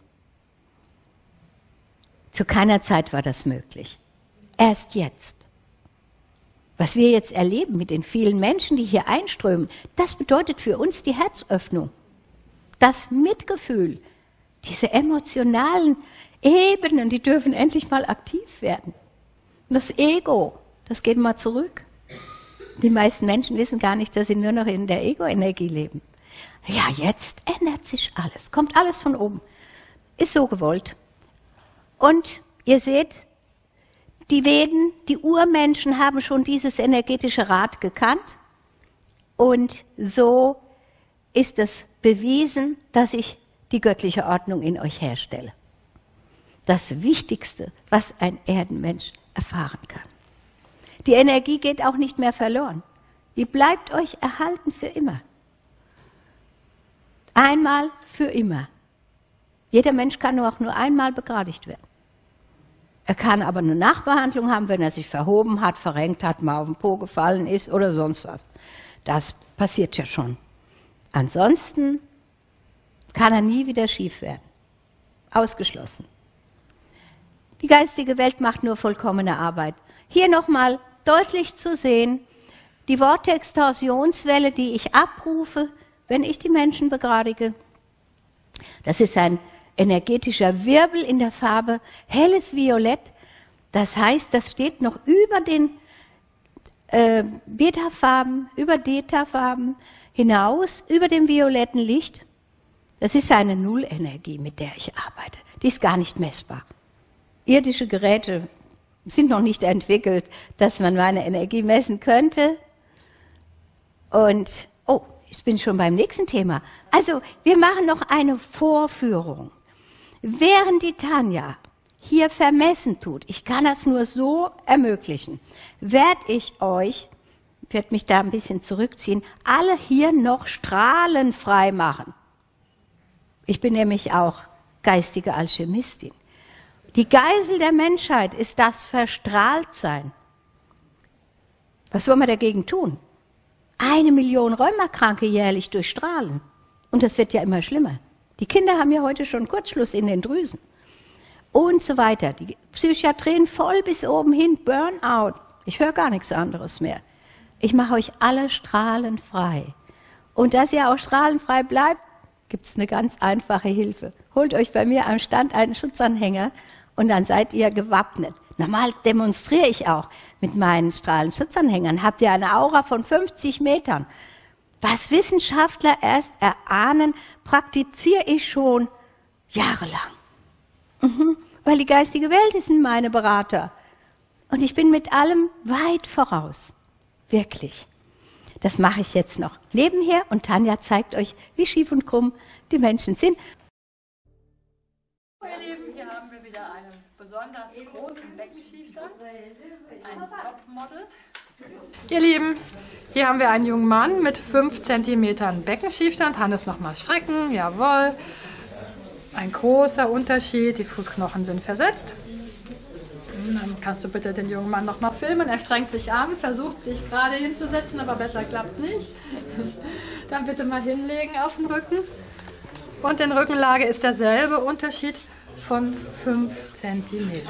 Zu keiner Zeit war das möglich. Erst jetzt. Was wir jetzt erleben mit den vielen Menschen, die hier einströmen, das bedeutet für uns die Herzöffnung, das Mitgefühl, diese emotionalen Ebenen, die dürfen endlich mal aktiv werden. Und das Ego, das geht mal zurück. Die meisten Menschen wissen gar nicht, dass sie nur noch in der Ego-Energie leben. Ja, jetzt ändert sich alles, kommt alles von oben. Ist so gewollt. Und ihr seht, die Veden, die Urmenschen haben schon dieses energetische Rad gekannt. Und so ist es bewiesen, dass ich die göttliche Ordnung in euch herstelle. Das Wichtigste, was ein Erdenmensch erfahren kann. Die Energie geht auch nicht mehr verloren. Die bleibt euch erhalten für immer. Einmal für immer. Jeder Mensch kann auch nur einmal begradigt werden. Er kann aber eine Nachbehandlung haben, wenn er sich verhoben hat, verrenkt hat, mal auf den Po gefallen ist oder sonst was. Das passiert ja schon. Ansonsten kann er nie wieder schief werden. Ausgeschlossen. Die geistige Welt macht nur vollkommene Arbeit. Hier nochmal deutlich zu sehen, die Vortextorsionswelle, die ich abrufe, wenn ich die Menschen begradige, das ist ein energetischer Wirbel in der Farbe helles Violett. Das heißt, das steht noch über den Beta-Farben, über Theta-Farben hinaus, über dem violetten Licht. Das ist eine Nullenergie, mit der ich arbeite. Die ist gar nicht messbar. Irdische Geräte sind noch nicht entwickelt, dass man meine Energie messen könnte. Und, ich bin schon beim nächsten Thema. Also, wir machen noch eine Vorführung. Während die Tanja hier vermessen tut, ich kann das nur so ermöglichen, werde ich euch Ich werde mich da ein bisschen zurückziehen, alle hier noch strahlenfrei machen. Ich bin nämlich auch geistige Alchemistin. Die Geisel der Menschheit ist das Verstrahltsein. Was wollen wir dagegen tun? 1 Million Rheumakranke jährlich durchstrahlen. Und das wird ja immer schlimmer. Die Kinder haben ja heute schon Kurzschluss in den Drüsen. Und so weiter. Die Psychiatrien voll bis oben hin, Burnout. Ich höre gar nichts anderes mehr. Ich mache euch alle strahlenfrei. Und dass ihr auch strahlenfrei bleibt, gibt es eine ganz einfache Hilfe. Holt euch bei mir am Stand einen Schutzanhänger und dann seid ihr gewappnet. Normal demonstriere ich auch mit meinen Strahlenschutzanhängern. Habt ihr eine Aura von 50 Metern? Was Wissenschaftler erst erahnen, praktiziere ich schon jahrelang. Weil die geistige Welt sind meine Berater. Und ich bin mit allem weit voraus. Wirklich. Das mache ich jetzt noch nebenher und Tanja zeigt euch, wie schief und krumm die Menschen sind. Ihr Lieben, hier haben wir wieder einen besonders großen Beckenschieftern, ein Topmodel. Ihr Lieben, hier haben wir einen jungen Mann mit 5 cm Beckenschieftern. Hannes nochmal strecken, jawohl. Ein großer Unterschied, die Fußknochen sind versetzt. Dann kannst du bitte den jungen Mann nochmal filmen. Er strengt sich an, versucht sich gerade hinzusetzen, aber besser klappt es nicht. Dann bitte mal hinlegen auf den Rücken. Und in Rückenlage ist derselbe Unterschied von 5 cm.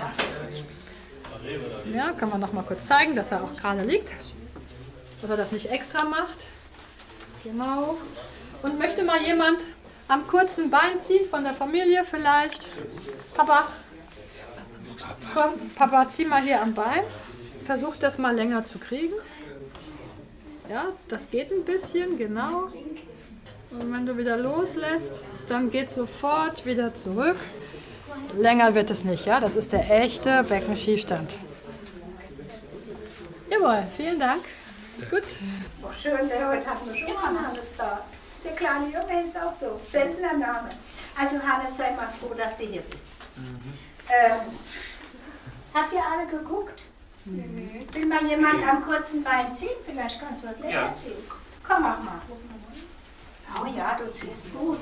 Ja, kann man noch mal kurz zeigen, dass er auch gerade liegt. Dass er das nicht extra macht. Genau. Und möchte mal jemand am kurzen Bein ziehen von der Familie vielleicht? Papa, komm, Papa, zieh mal hier am Bein. Versuch das mal länger zu kriegen. Ja, das geht ein bisschen, genau. Und wenn du wieder loslässt, dann geht sofort wieder zurück. Länger wird es nicht, ja? Das ist der echte Beckenschiefstand. Jawohl, vielen Dank. Gut. Oh, schön, heute hatten wir schon mal Hannes da. Der kleine Junge ist auch so, seltener Name. Also Hannes, sei mal froh, dass du hier bist. Habt ihr alle geguckt? Will mal jemand am kurzen Bein ziehen? Vielleicht kannst du was länger ziehen. Komm, mach mal. Oh ja, du ziehst gut.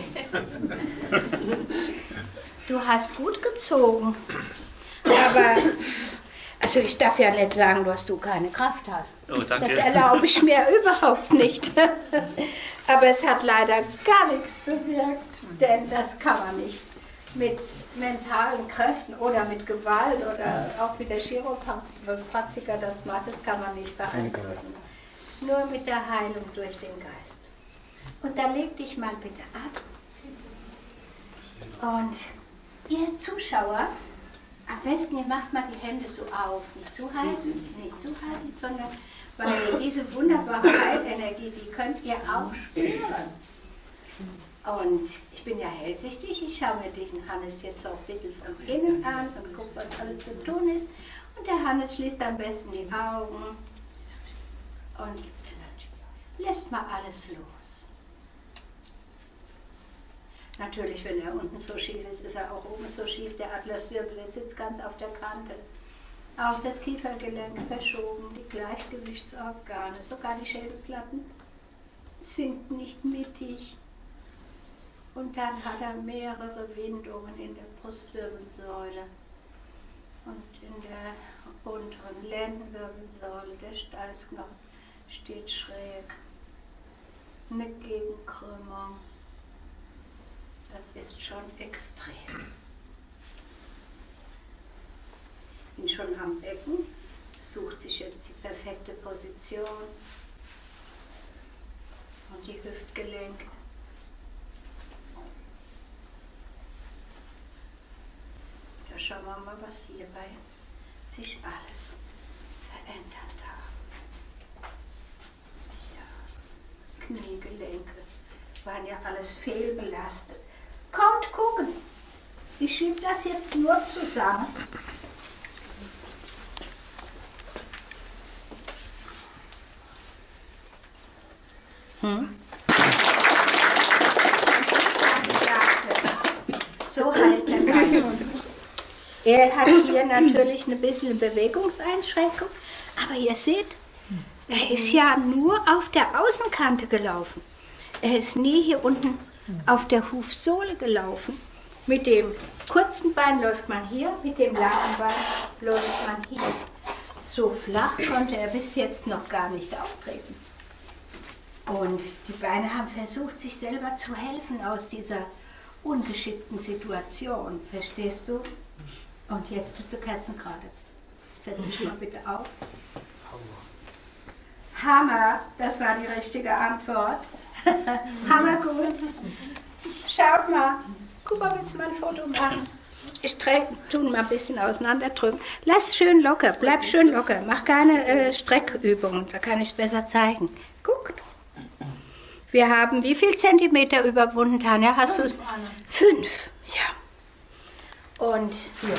Du hast gut gezogen. Aber, also ich darf ja nicht sagen, dass du keine Kraft hast. Oh, danke. Das erlaube ich mir überhaupt nicht. Aber es hat leider gar nichts bewirkt, denn das kann man nicht mit mentalen Kräften oder mit Gewalt oder auch wie der Chiropraktiker das macht, das kann man nicht beeinflussen. Nur mit der Heilung durch den Geist. Und dann leg dich mal bitte ab. Und ihr Zuschauer, am besten ihr macht mal die Hände so auf. Nicht zuhalten, sondern weil diese wunderbare Heilenergie, die könnt ihr auch spüren. Und ich bin ja hellsichtig, ich schaue mir diesen Hannes jetzt auch ein bisschen von innen an und gucke, was alles zu tun ist. Und der Hannes schließt am besten die Augen und lässt mal alles los. Natürlich, wenn er unten so schief ist, ist er auch oben so schief. Der Atlaswirbel, der sitzt ganz auf der Kante. Auch das Kiefergelenk verschoben, die Gleichgewichtsorgane, sogar die Schädelplatten sind nicht mittig. Und dann hat er mehrere Windungen in der Brustwirbelsäule und in der unteren Lendenwirbelsäule. Der Steißknochen steht schräg. Eine Gegenkrümmung. Das ist schon extrem. Bin schon am Becken, sucht sich jetzt die perfekte Position und die Hüftgelenke. Da schauen wir mal, was hierbei sich alles verändern darf. Ja, Kniegelenke waren ja alles fehlbelastet. Kommt gucken, ich schiebe das jetzt nur zusammen. So halt der Geist. Er hat hier natürlich ein bisschen Bewegungseinschränkung, aber ihr seht, Er ist ja nur auf der Außenkante gelaufen. Er ist nie hier unten auf der Hufsohle gelaufen. Mit dem kurzen Bein läuft man hier, mit dem langen Bein läuft man hier. So flach konnte er bis jetzt noch gar nicht auftreten. Und die Beine haben versucht, sich selber zu helfen aus dieser ungeschickten Situation. Verstehst du? Und jetzt bist du kerzengerade. Setz dich mal bitte auf. Hammer, das war die richtige Antwort. Hammer gut. Schaut mal. Guck mal, willst du mal ein Foto machen? Ich tue mal ein bisschen auseinanderdrücken. Lass schön locker, bleib schön locker. Mach keine Streckübungen, da kann ich es besser zeigen. Guck. Wir haben wie viel Zentimeter überwunden, Tanja? Hast du 5? Ja. Und hier.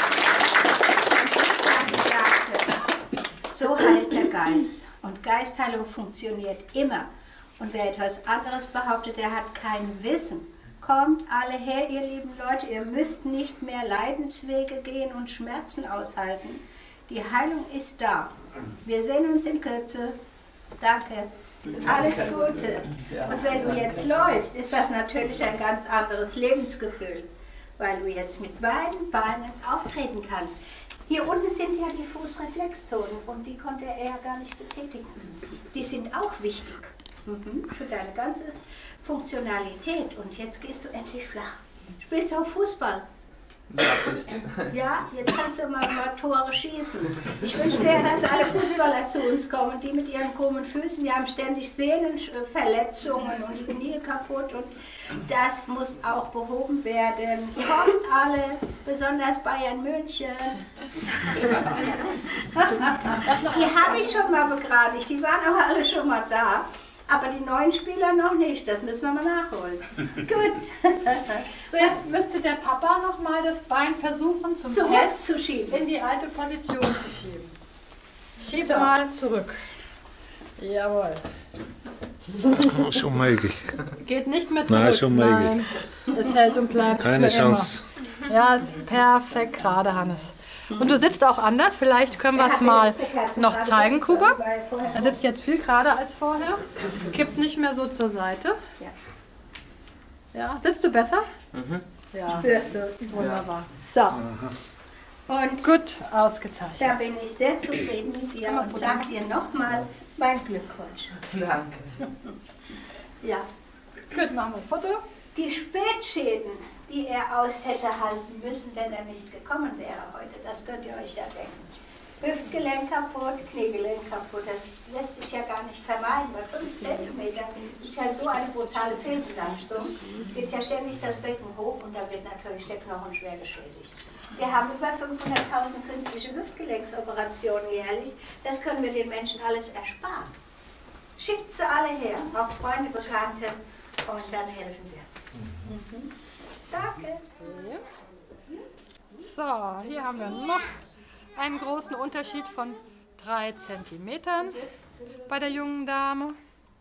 So heilt der Geist. Und Geistheilung funktioniert immer. Und wer etwas anderes behauptet, der hat kein Wissen. Kommt alle her, ihr lieben Leute, ihr müsst nicht mehr Leidenswege gehen und Schmerzen aushalten. Die Heilung ist da. Wir sehen uns in Kürze. Danke. Alles Gute. Und wenn du jetzt läufst, ist das natürlich ein ganz anderes Lebensgefühl, weil du jetzt mit beiden Beinen auftreten kannst. Hier unten sind ja die Fußreflexzonen und die konnte er ja gar nicht betätigen. Die sind auch wichtig für deine ganze Funktionalität. Und jetzt gehst du endlich flach. Spielst du auch Fußball? Ja, jetzt kannst du mal Tore schießen. Ich wünsche mir, dass alle Fußballer zu uns kommen. Die mit ihren krummen Füßen, die haben ständig Sehnenverletzungen und die Knie kaputt. Und das muss auch behoben werden. Kommt alle, besonders Bayern München. Die habe ich schon mal begradigt. Die waren auch alle schon mal da. Aber die neuen Spieler noch nicht, das müssen wir mal nachholen. Gut. So, jetzt müsste der Papa noch mal das Bein versuchen, zum Test zu schieben. In die alte Position zu schieben. Schiebe mal zurück. Jawohl. Schon möglich. Geht nicht mehr zurück. Nein, schon möglich. Nein, es hält und bleibt keine für Chance. Immer. Ja, ist perfekt gerade, Hannes. Und du sitzt auch anders, vielleicht können wir es mal noch zeigen, Kuba. Er sitzt jetzt viel gerader als vorher, kippt nicht mehr so zur Seite. Ja, sitzt du besser? Ja, spürst du. Wunderbar. So. Und gut ausgezeichnet. Da bin ich sehr zufrieden mit dir und sage dir nochmal mein Glückwunsch. Danke. Ja. Gut, machen wir ein Foto. Die Spätschäden, die er aus hätte halten müssen, wenn er nicht gekommen wäre heute, das könnt ihr euch ja denken. Hüftgelenk kaputt, Kniegelenk kaputt, das lässt sich ja gar nicht vermeiden. Bei 5 cm ist ja so eine brutale Fehlbelastung, geht ja ständig das Becken hoch und da wird natürlich der Knochen schwer geschädigt. Wir haben über 500.000 künstliche Hüftgelenksoperationen jährlich, das können wir den Menschen alles ersparen. Schickt sie alle her, auch Freunde, Bekannte, und dann helfen wir. Danke. So, hier haben wir noch einen großen Unterschied von 3 cm bei der jungen Dame.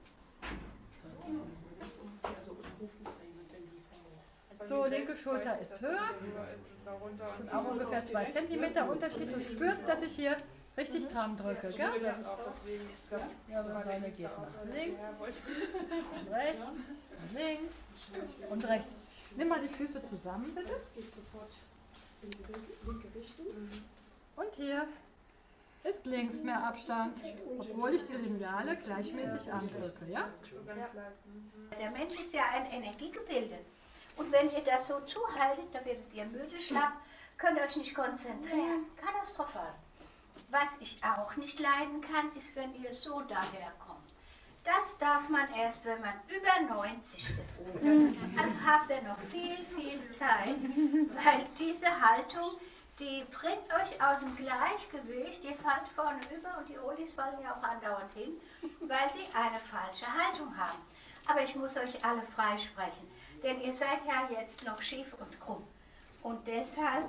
So, linke Schulter ist höher. Das sind auch ungefähr 2 cm Unterschied. Du spürst, dass ich hier richtig dran drücke, gell? Ja, so Sonne geht nach links, und rechts, und links und rechts. Nimm mal die Füße zusammen, bitte. Und hier ist links mehr Abstand, obwohl ich die Lineale gleichmäßig andrücke, ja? Der Mensch ist ja ein Energiegebilde. Und wenn ihr das so zuhaltet, dann werdet ihr müde, schlapp, könnt euch nicht konzentrieren. Katastrophal. Was ich auch nicht leiden kann, ist, wenn ihr so daherkommt. Das darf man erst, wenn man über 90 ist. Also habt ihr noch viel, viel Zeit, weil diese Haltung, die bringt euch aus dem Gleichgewicht. Ihr fallt vorne über und die Olis fallen ja auch andauernd hin, weil sie eine falsche Haltung haben. Aber ich muss euch alle freisprechen, denn ihr seid ja jetzt noch schief und krumm. Und deshalb,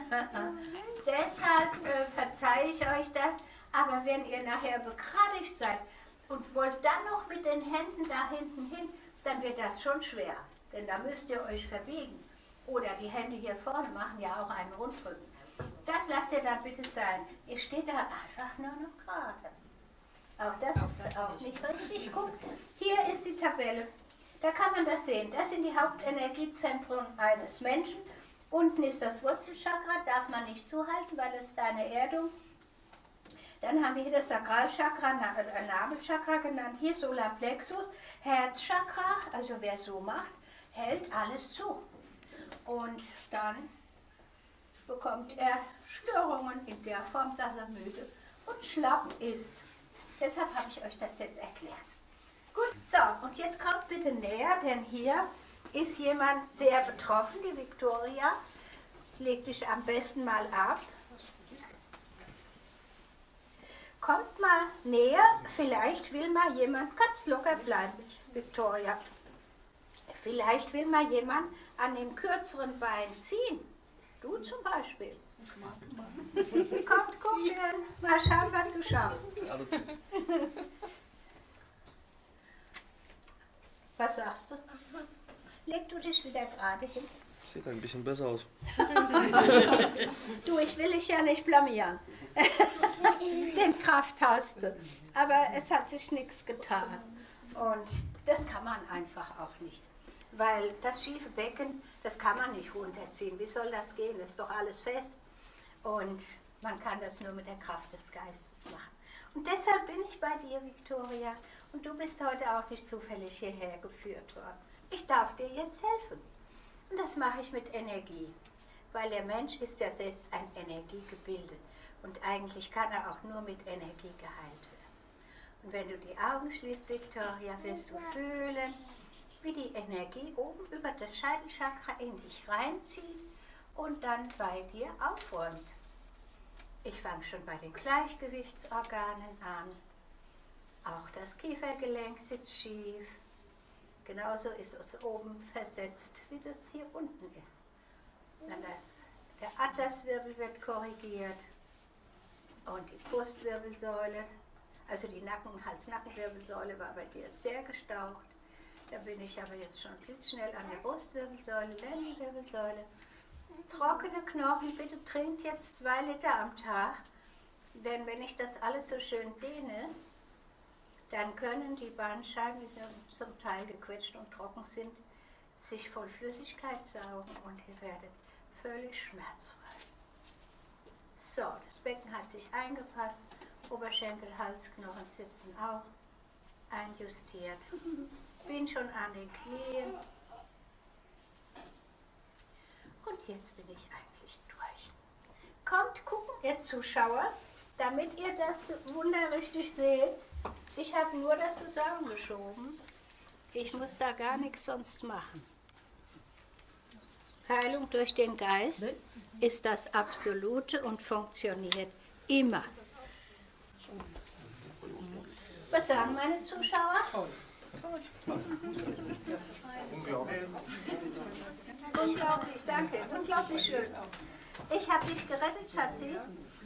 verzeihe ich euch das. Aber wenn ihr nachher begradigt seid und wollt dann noch mit den Händen da hinten hin, dann wird das schon schwer. Denn da müsst ihr euch verbiegen. Oder die Hände hier vorne machen ja auch einen Rundrücken. Das lasst ihr dann bitte sein. Ihr steht dann einfach nur noch gerade. Auch das ist auch nicht richtig. Guck, hier ist die Tabelle. Da kann man das sehen. Das sind die Hauptenergiezentren eines Menschen. Unten ist das Wurzelchakra, darf man nicht zuhalten, weil es ist eine Erdung. Dann haben wir hier das Sakralchakra, Nabelchakra genannt. Hier Solarplexus, Herzchakra, also wer so macht, hält alles zu. Und dann bekommt er Störungen in der Form, dass er müde und schlapp ist. Deshalb habe ich euch das jetzt erklärt. Gut, so, und jetzt kommt bitte näher, denn hier ist jemand sehr betroffen, die Viktoria. Leg dich am besten mal ab. Kommt mal näher, vielleicht will mal jemand, ganz locker bleiben, Viktoria. Vielleicht will mal jemand an dem kürzeren Bein ziehen. Du zum Beispiel. Kommt gucken, mal schauen, was du schaffst. Was sagst du? Leg du dich wieder gerade hin. Sieht ein bisschen besser aus. Du, ich will dich ja nicht blamieren. Den Kraft hast du. Aber es hat sich nichts getan. Und das kann man einfach auch nicht. Weil das schiefe Becken, das kann man nicht runterziehen. Wie soll das gehen? Das ist doch alles fest. Und man kann das nur mit der Kraft des Geistes machen. Und deshalb bin ich bei dir, Viktoria. Und du bist heute auch nicht zufällig hierher geführt worden. Ich darf dir jetzt helfen. Und das mache ich mit Energie. Weil der Mensch ist ja selbst ein Energiegebilde. Und eigentlich kann er auch nur mit Energie geheilt werden. Und wenn du die Augen schließt, Viktoria, wirst du fühlen, wie die Energie oben über das Scheitelchakra in dich reinzieht und dann bei dir aufräumt. Ich fange schon bei den Gleichgewichtsorganen an. Auch das Kiefergelenk sitzt schief. Genauso ist es oben versetzt, wie das hier unten ist. Dann der Atlaswirbel wird korrigiert und die Brustwirbelsäule, also die Hals-Nackenwirbelsäule war bei dir sehr gestaucht. Da bin ich aber jetzt schon blitzschnell an der Brustwirbelsäule, Lendenwirbelsäule. Trockene Knochen, bitte trinkt jetzt 2 Liter am Tag, denn wenn ich das alles so schön dehne, dann können die Bandscheiben, die zum Teil gequetscht und trocken sind, sich voll Flüssigkeit saugen und ihr werdet völlig schmerzfrei. So, das Becken hat sich eingepasst, Oberschenkel, Halsknochen sitzen auch einjustiert. Bin schon an den Knien. Und jetzt bin ich eigentlich durch. Kommt, gucken, ihr Zuschauer, damit ihr das Wunder richtig seht. Ich habe nur das zusammengeschoben. Ich muss da gar nichts sonst machen. Heilung durch den Geist ist das Absolute und funktioniert immer. Was sagen meine Zuschauer? Unglaublich, danke. Unglaublich schön. Ich habe dich gerettet, Schatzi.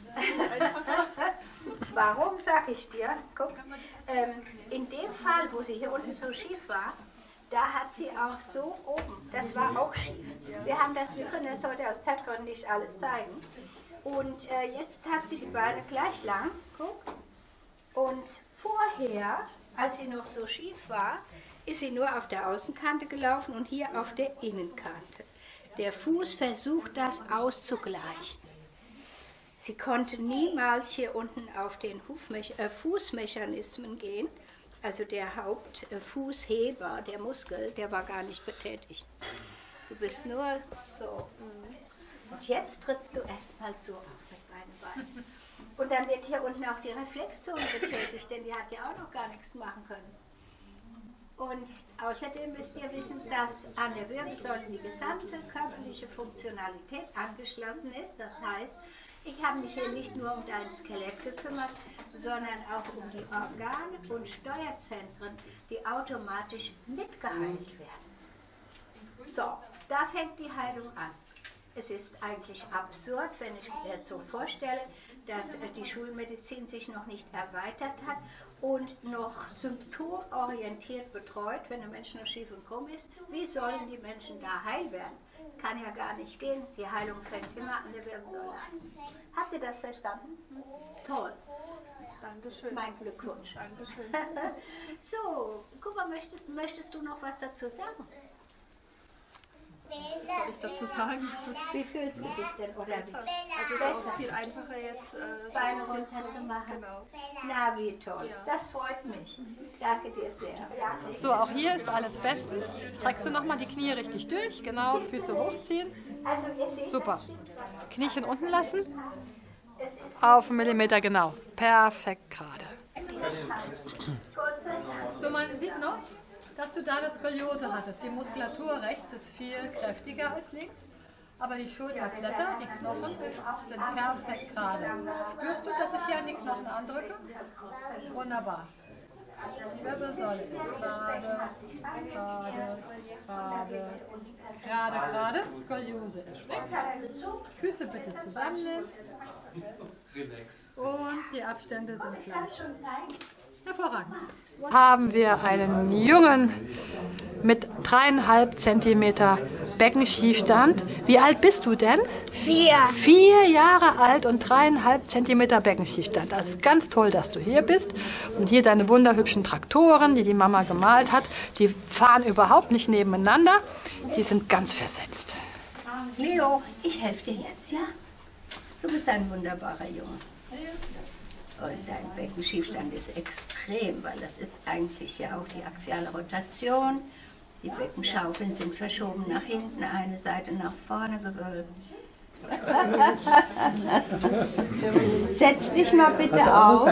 Warum, sag ich dir? Guck, in dem Fall, wo sie hier unten so schief war, da hat sie auch so oben, das war auch schief. Wir können das heute aus Zeitgründen nicht alles zeigen. Und jetzt hat sie die Beine gleich lang, guck. Und vorher, als sie noch so schief war, ist sie nur auf der Außenkante gelaufen und hier auf der Innenkante. Der Fuß versucht das auszugleichen. Sie konnte niemals hier unten auf den Fußmechanismen gehen, also der Hauptfußheber, der Muskel, der war gar nicht betätigt. Du bist nur so. Und jetzt trittst du erstmal so auf mit beiden Beinen. Und dann wird hier unten auch die Reflexzone betätigt, denn die hat ja auch noch gar nichts machen können. Und außerdem müsst ihr wissen, dass an der Wirbelsäule die gesamte körperliche Funktionalität angeschlossen ist. Das heißt, ich habe mich hier nicht nur um dein Skelett gekümmert, sondern auch um die Organe und Steuerzentren, die automatisch mitgeheilt werden. So, da fängt die Heilung an. Es ist eigentlich absurd, wenn ich mir das so vorstelle, dass die Schulmedizin sich noch nicht erweitert hat und noch symptomorientiert betreut, wenn ein Mensch noch schief und krumm ist. Wie sollen die Menschen da heil werden? Kann ja gar nicht gehen. Die Heilung fängt immer an der Wirbelsäule an. Habt ihr das verstanden? Toll. Dann Dankeschön. Mein Glückwunsch. Dankeschön. So, guck mal, möchtest du noch was dazu sagen? Was soll ich dazu sagen? Wie fühlst du dich denn? Oder Also es ist auch viel einfacher jetzt, Beine so zu sitzen. runter zu machen. Genau. Na, wie toll. Ja. Das freut mich. Danke dir sehr. Ja. So, auch hier ist alles bestens. Streckst du nochmal die Knie richtig durch. Genau, Füße hochziehen. Also, ihr seht, Super. das stimmt, was Kniechen unten lassen. das ist. Auf 1 Millimeter genau. Perfekt gerade. Gott sei Dank. So, man sieht noch, dass du da eine Skoliose hattest. Die Muskulatur rechts ist viel kräftiger als links. Aber die Schulterblätter, die Knochen sind perfekt gerade. Spürst du, dass ich hier an die Knochen andrücke? Wunderbar. Wirbelsäule ist gerade. Skoliose ist weg. Füße bitte zusammennehmen. Und die Abstände sind gleich. Hervorragend. Haben wir einen Jungen mit 3,5 cm Beckenschiefstand. Wie alt bist du denn? 4. 4 Jahre alt und 3,5 cm Beckenschiefstand. Das ist ganz toll, dass du hier bist. Und hier deine wunderhübschen Traktoren, die die Mama gemalt hat. Die fahren überhaupt nicht nebeneinander. Die sind ganz versetzt. Leo, ich helfe dir jetzt, ja? Du bist ein wunderbarer Junge. Und dein Beckenschiefstand ist extrem, weil das ist eigentlich ja auch die axiale Rotation. Die Beckenschaufeln sind verschoben nach hinten, eine Seite nach vorne gewölbt. Setz dich mal bitte auf.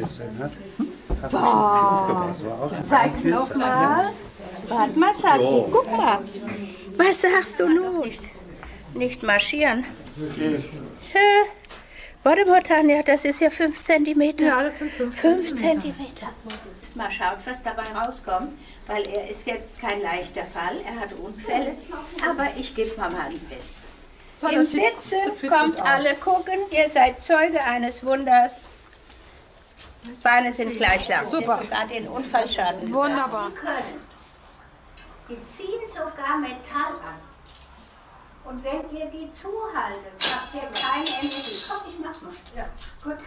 Boah. Ich zeig's nochmal. Warte mal, Schatzi, guck mal. Was sagst du nun? Nicht marschieren. Warte mal, Tanja, das ist ja 5 cm. Ja, das sind 5 cm. Mal schaut, was dabei rauskommt, weil er ist jetzt kein leichter Fall. Er hat Unfälle, aber ich gebe mal mein Bestes. So, Im das sieht Sitzen gut kommt aus. alle gucken. Ihr seid Zeuge eines Wunders. Beine sind gleich lang. Super. Sogar den Unfallschaden. Wunderbar. Die können. Die ziehen sogar Metall an. Und wenn ihr die zuhaltet, habt ihr keine Energie. Komm, ich mach's mal. Ja, gut.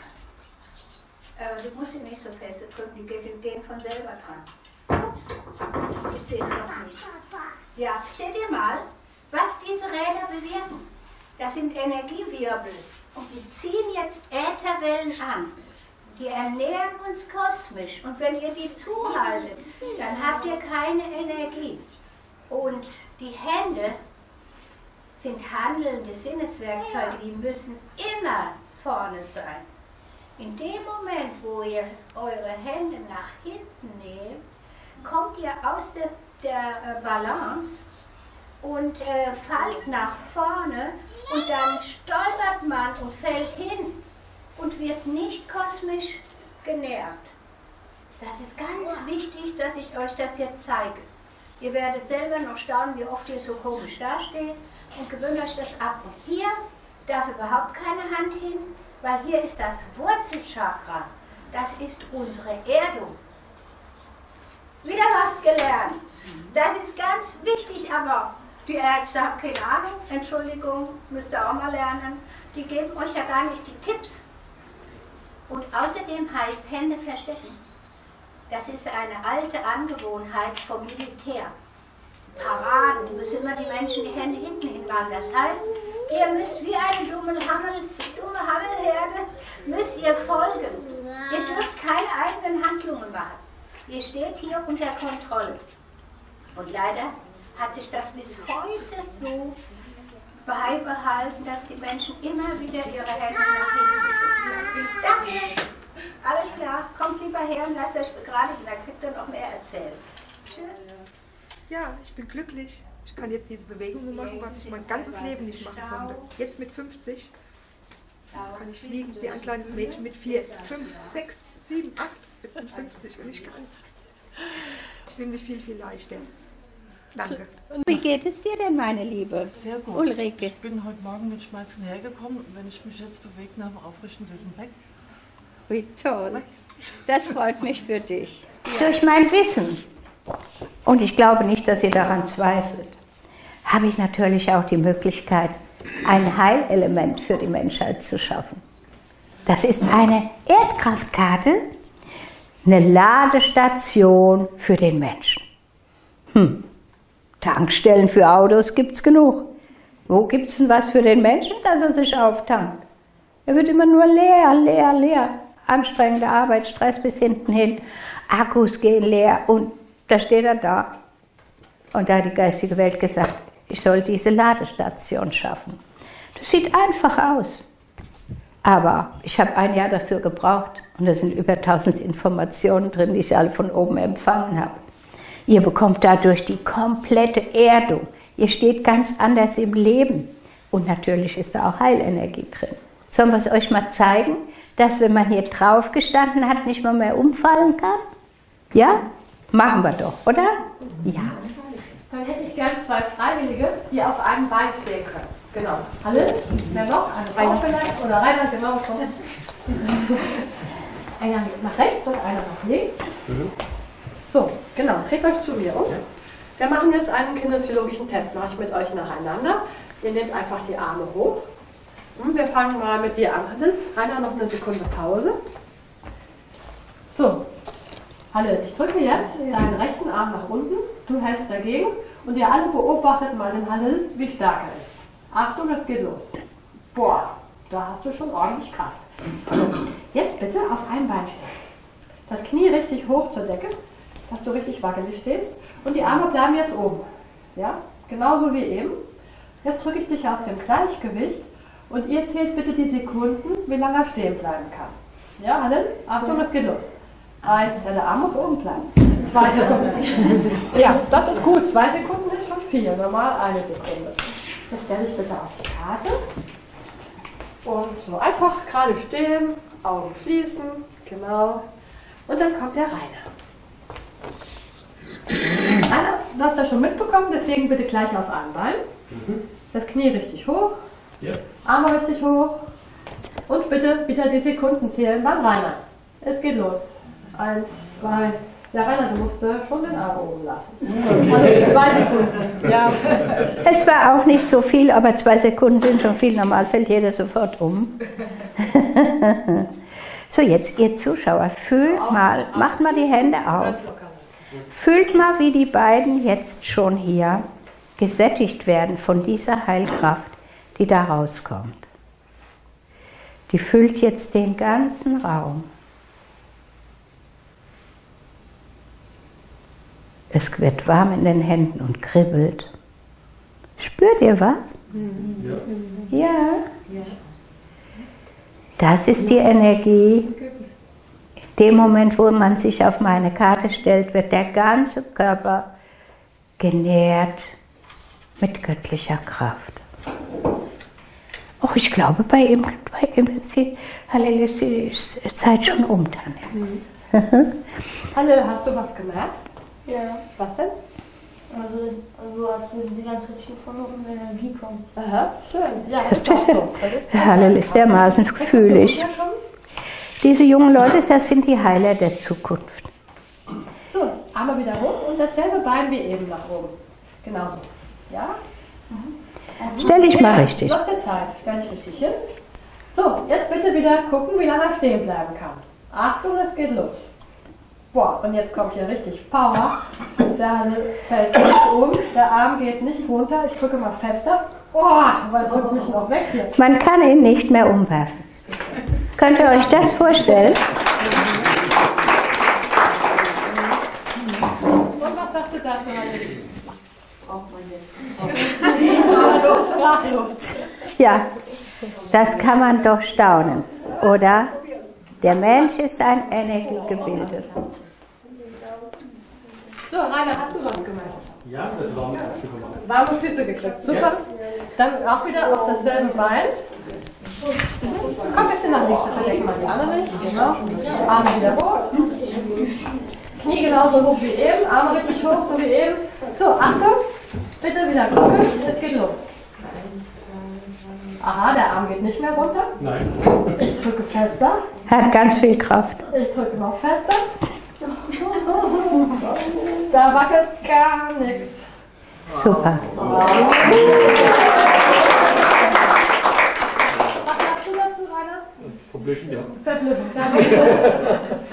Du musst sie nicht so fest drücken, die gehen von selber dran. Ups, ich sehe es noch nicht. Ja, seht ihr mal, was diese Räder bewirken? Das sind Energiewirbel und die ziehen jetzt Ätherwellen an. Die ernähren uns kosmisch und wenn ihr die zuhaltet, dann habt ihr keine Energie. Und die Hände sind handelnde Sinneswerkzeuge, die müssen immer vorne sein. In dem Moment, wo ihr eure Hände nach hinten nehmt, kommt ihr aus der Balance und fallt nach vorne und dann stolpert man und fällt hin und wird nicht kosmisch genährt. Das ist ganz wichtig, dass ich euch das jetzt zeige. Ihr werdet selber noch staunen, wie oft ihr so komisch dasteht und gewöhnt euch das ab. Und hier darf überhaupt keine Hand hin, weil hier ist das Wurzelchakra. Das ist unsere Erdung. Wieder was gelernt. Das ist ganz wichtig, aber die Ärzte haben keine Ahnung. Entschuldigung, müsst ihr auch mal lernen. Die geben euch ja gar nicht die Tipps. Und außerdem heißt Hände verstecken. Das ist eine alte Angewohnheit vom Militär. Paraden, die müssen immer die Menschen die Hände hinten hin machen. Das heißt, ihr müsst wie eine dumme Hammelherde, müsst ihr folgen. Ihr dürft keine eigenen Handlungen machen. Ihr steht hier unter Kontrolle. Und leider hat sich das bis heute so beibehalten, dass die Menschen immer wieder ihre Hände nach hinten schieben. Danke. Alles klar, kommt lieber her und lasst euch begradigen, da kriegt ihr noch mehr erzählen. Tschüss. Ja, ich bin glücklich. Ich kann jetzt diese Bewegungen machen, was ich mein ganzes Leben nicht machen konnte. Jetzt mit 50 kann ich liegen wie ein kleines Mädchen mit 4, 5, 6, 7, 8. Jetzt bin ich 50 und ich kann's. Ich fühle mich viel, viel leichter. Danke. Wie geht es dir denn, meine Liebe? Sehr gut. Ulrike. Ich bin heute Morgen mit Schmerzen hergekommen und wenn ich mich jetzt bewegt habe, aufrichten, sie sind weg. Wie toll. Das freut mich für dich. Durch mein Wissen, und ich glaube nicht, dass ihr daran zweifelt, habe ich natürlich auch die Möglichkeit, ein Heilelement für die Menschheit zu schaffen. Das ist eine Erdkraftkarte Eine Ladestation für den Menschen. Tankstellen für Autos gibt es genug. Wo gibt es denn was für den Menschen, dass er sich auftankt? Er wird immer nur leer, leer, leer. Anstrengende Arbeit, Stress bis hinten hin. Akkus gehen leer und da steht er da. Und da hat die geistige Welt gesagt, ich soll diese Ladestation schaffen. Das sieht einfach aus. Aber ich habe ein Jahr dafür gebraucht und da sind über 1000 Informationen drin, die ich alle von oben empfangen habe. Ihr bekommt dadurch die komplette Erdung. Ihr steht ganz anders im Leben. Und natürlich ist da auch Heilenergie drin. Sollen wir es euch mal zeigen, dass wenn man hier drauf gestanden hat, nicht mal mehr umfallen kann? Ja? Machen wir doch, oder? Ja. Dann hätte ich gern 2 Freiwillige, die auf einem Bein stehen können. Genau. Alle? Wer noch? Eine Frau vielleicht? Oder Reinhard, genau. Einer nach rechts und einer nach links. So, genau. Dreht euch zu mir um. Wir machen jetzt einen kinesiologischen Test. Mache ich mit euch nacheinander. Ihr nehmt einfach die Arme hoch. Wir fangen mal mit dir an. Rainer, noch eine Sekunde Pause. So. Halle, ich drücke jetzt deinen rechten Arm nach unten. Du hältst dagegen. Und ihr alle beobachtet mal den Halle, wie stark er ist. Achtung, es geht los. Boah, da hast du schon ordentlich Kraft. So, jetzt bitte auf ein Bein stehen. Das Knie richtig hoch zur Decke, dass du richtig wackelig stehst. Und die Arme bleiben jetzt oben. Ja, genauso wie eben. Jetzt drücke ich dich aus dem Gleichgewicht und ihr zählt bitte die Sekunden, wie lange er stehen bleiben kann. Ja, Halle? Achtung, es geht los. 1, der Arm muss oben bleiben. 2 Sekunden. Ja, das ist gut. 2 Sekunden ist schon viel. Normal 1 Sekunde. Das stelle ich bitte auf die Karte. Und so einfach gerade stehen, Augen schließen. Genau. Und dann kommt der Rainer. Rainer, du hast das schon mitbekommen, deswegen bitte gleich auf ein Bein. Das Knie richtig hoch. Ja. Arme richtig hoch. Und bitte wieder die Sekunden zählen beim Rainer. Es geht los. 1, 2. Ja, Rainer, du musst schon den Arm oben lassen. Also 2 Sekunden. Ja. Es war auch nicht so viel, aber 2 Sekunden sind schon viel. Normal fällt jeder sofort um. So, jetzt ihr Zuschauer, fühlt mal, macht mal die Hände auf. Fühlt mal, wie die beiden jetzt schon hier gesättigt werden von dieser Heilkraft, die da rauskommt. Die füllt jetzt den ganzen Raum. Es wird warm in den Händen und kribbelt. Spürt ihr was? Ja. Ja. Das ist die Energie. In dem Moment, wo man sich auf meine Karte stellt, wird der ganze Körper genährt mit göttlicher Kraft. Oh, ich glaube, bei ihm ist die Zeit schon um, Tanja. Halle, hast du was gemerkt? Ja. Was denn? Also als die ganze Zeit von oben Energie kommt. Aha, schön. Ja, das ist auch so. Der Hallel ist dermaßen fühlig. Diese jungen Leute, das sind die Heiler der Zukunft. So, Arme wieder hoch und dasselbe Bein wie eben nach oben. Genauso. Ja? Stell dich mal richtig. Du hast ja Zeit. Stell dich richtig hin. So, jetzt bitte wieder gucken, wie lange er stehen bleiben kann. Achtung, es geht los. Boah, und jetzt kommt hier richtig Power. Der fällt nicht um, der Arm geht nicht runter. Ich drücke mal fester. Boah, weil drückt mich noch weg hier. Man kann ihn nicht mehr umwerfen. Könnt ihr euch das vorstellen? Und was sagst du dazu, Halle? Braucht man jetzt. Ja, das kann man doch staunen, oder? Der Mensch ist ein Energiegebilde. So, Rainer, hast du was gemeint? Ja, das warme Füße gemacht. Warme Füße gekriegt, super. Ja. Dann auch wieder auf dasselbe Bein. Komm ein bisschen nach links, dann verdecken wir die anderen nicht. Genau. Arme wieder hoch. Knie genauso hoch wie eben, Arme richtig hoch, so wie eben. So, Achtung, bitte wieder gucken, jetzt geht los. Aha, der Arm geht nicht mehr runter. Nein. Ich drücke fester. Hat ganz viel Kraft. Ich drücke noch fester. Da wackelt gar nichts. Super. Was sagst du dazu, Rainer? Verblüffend, ja. Verblüffend, danke.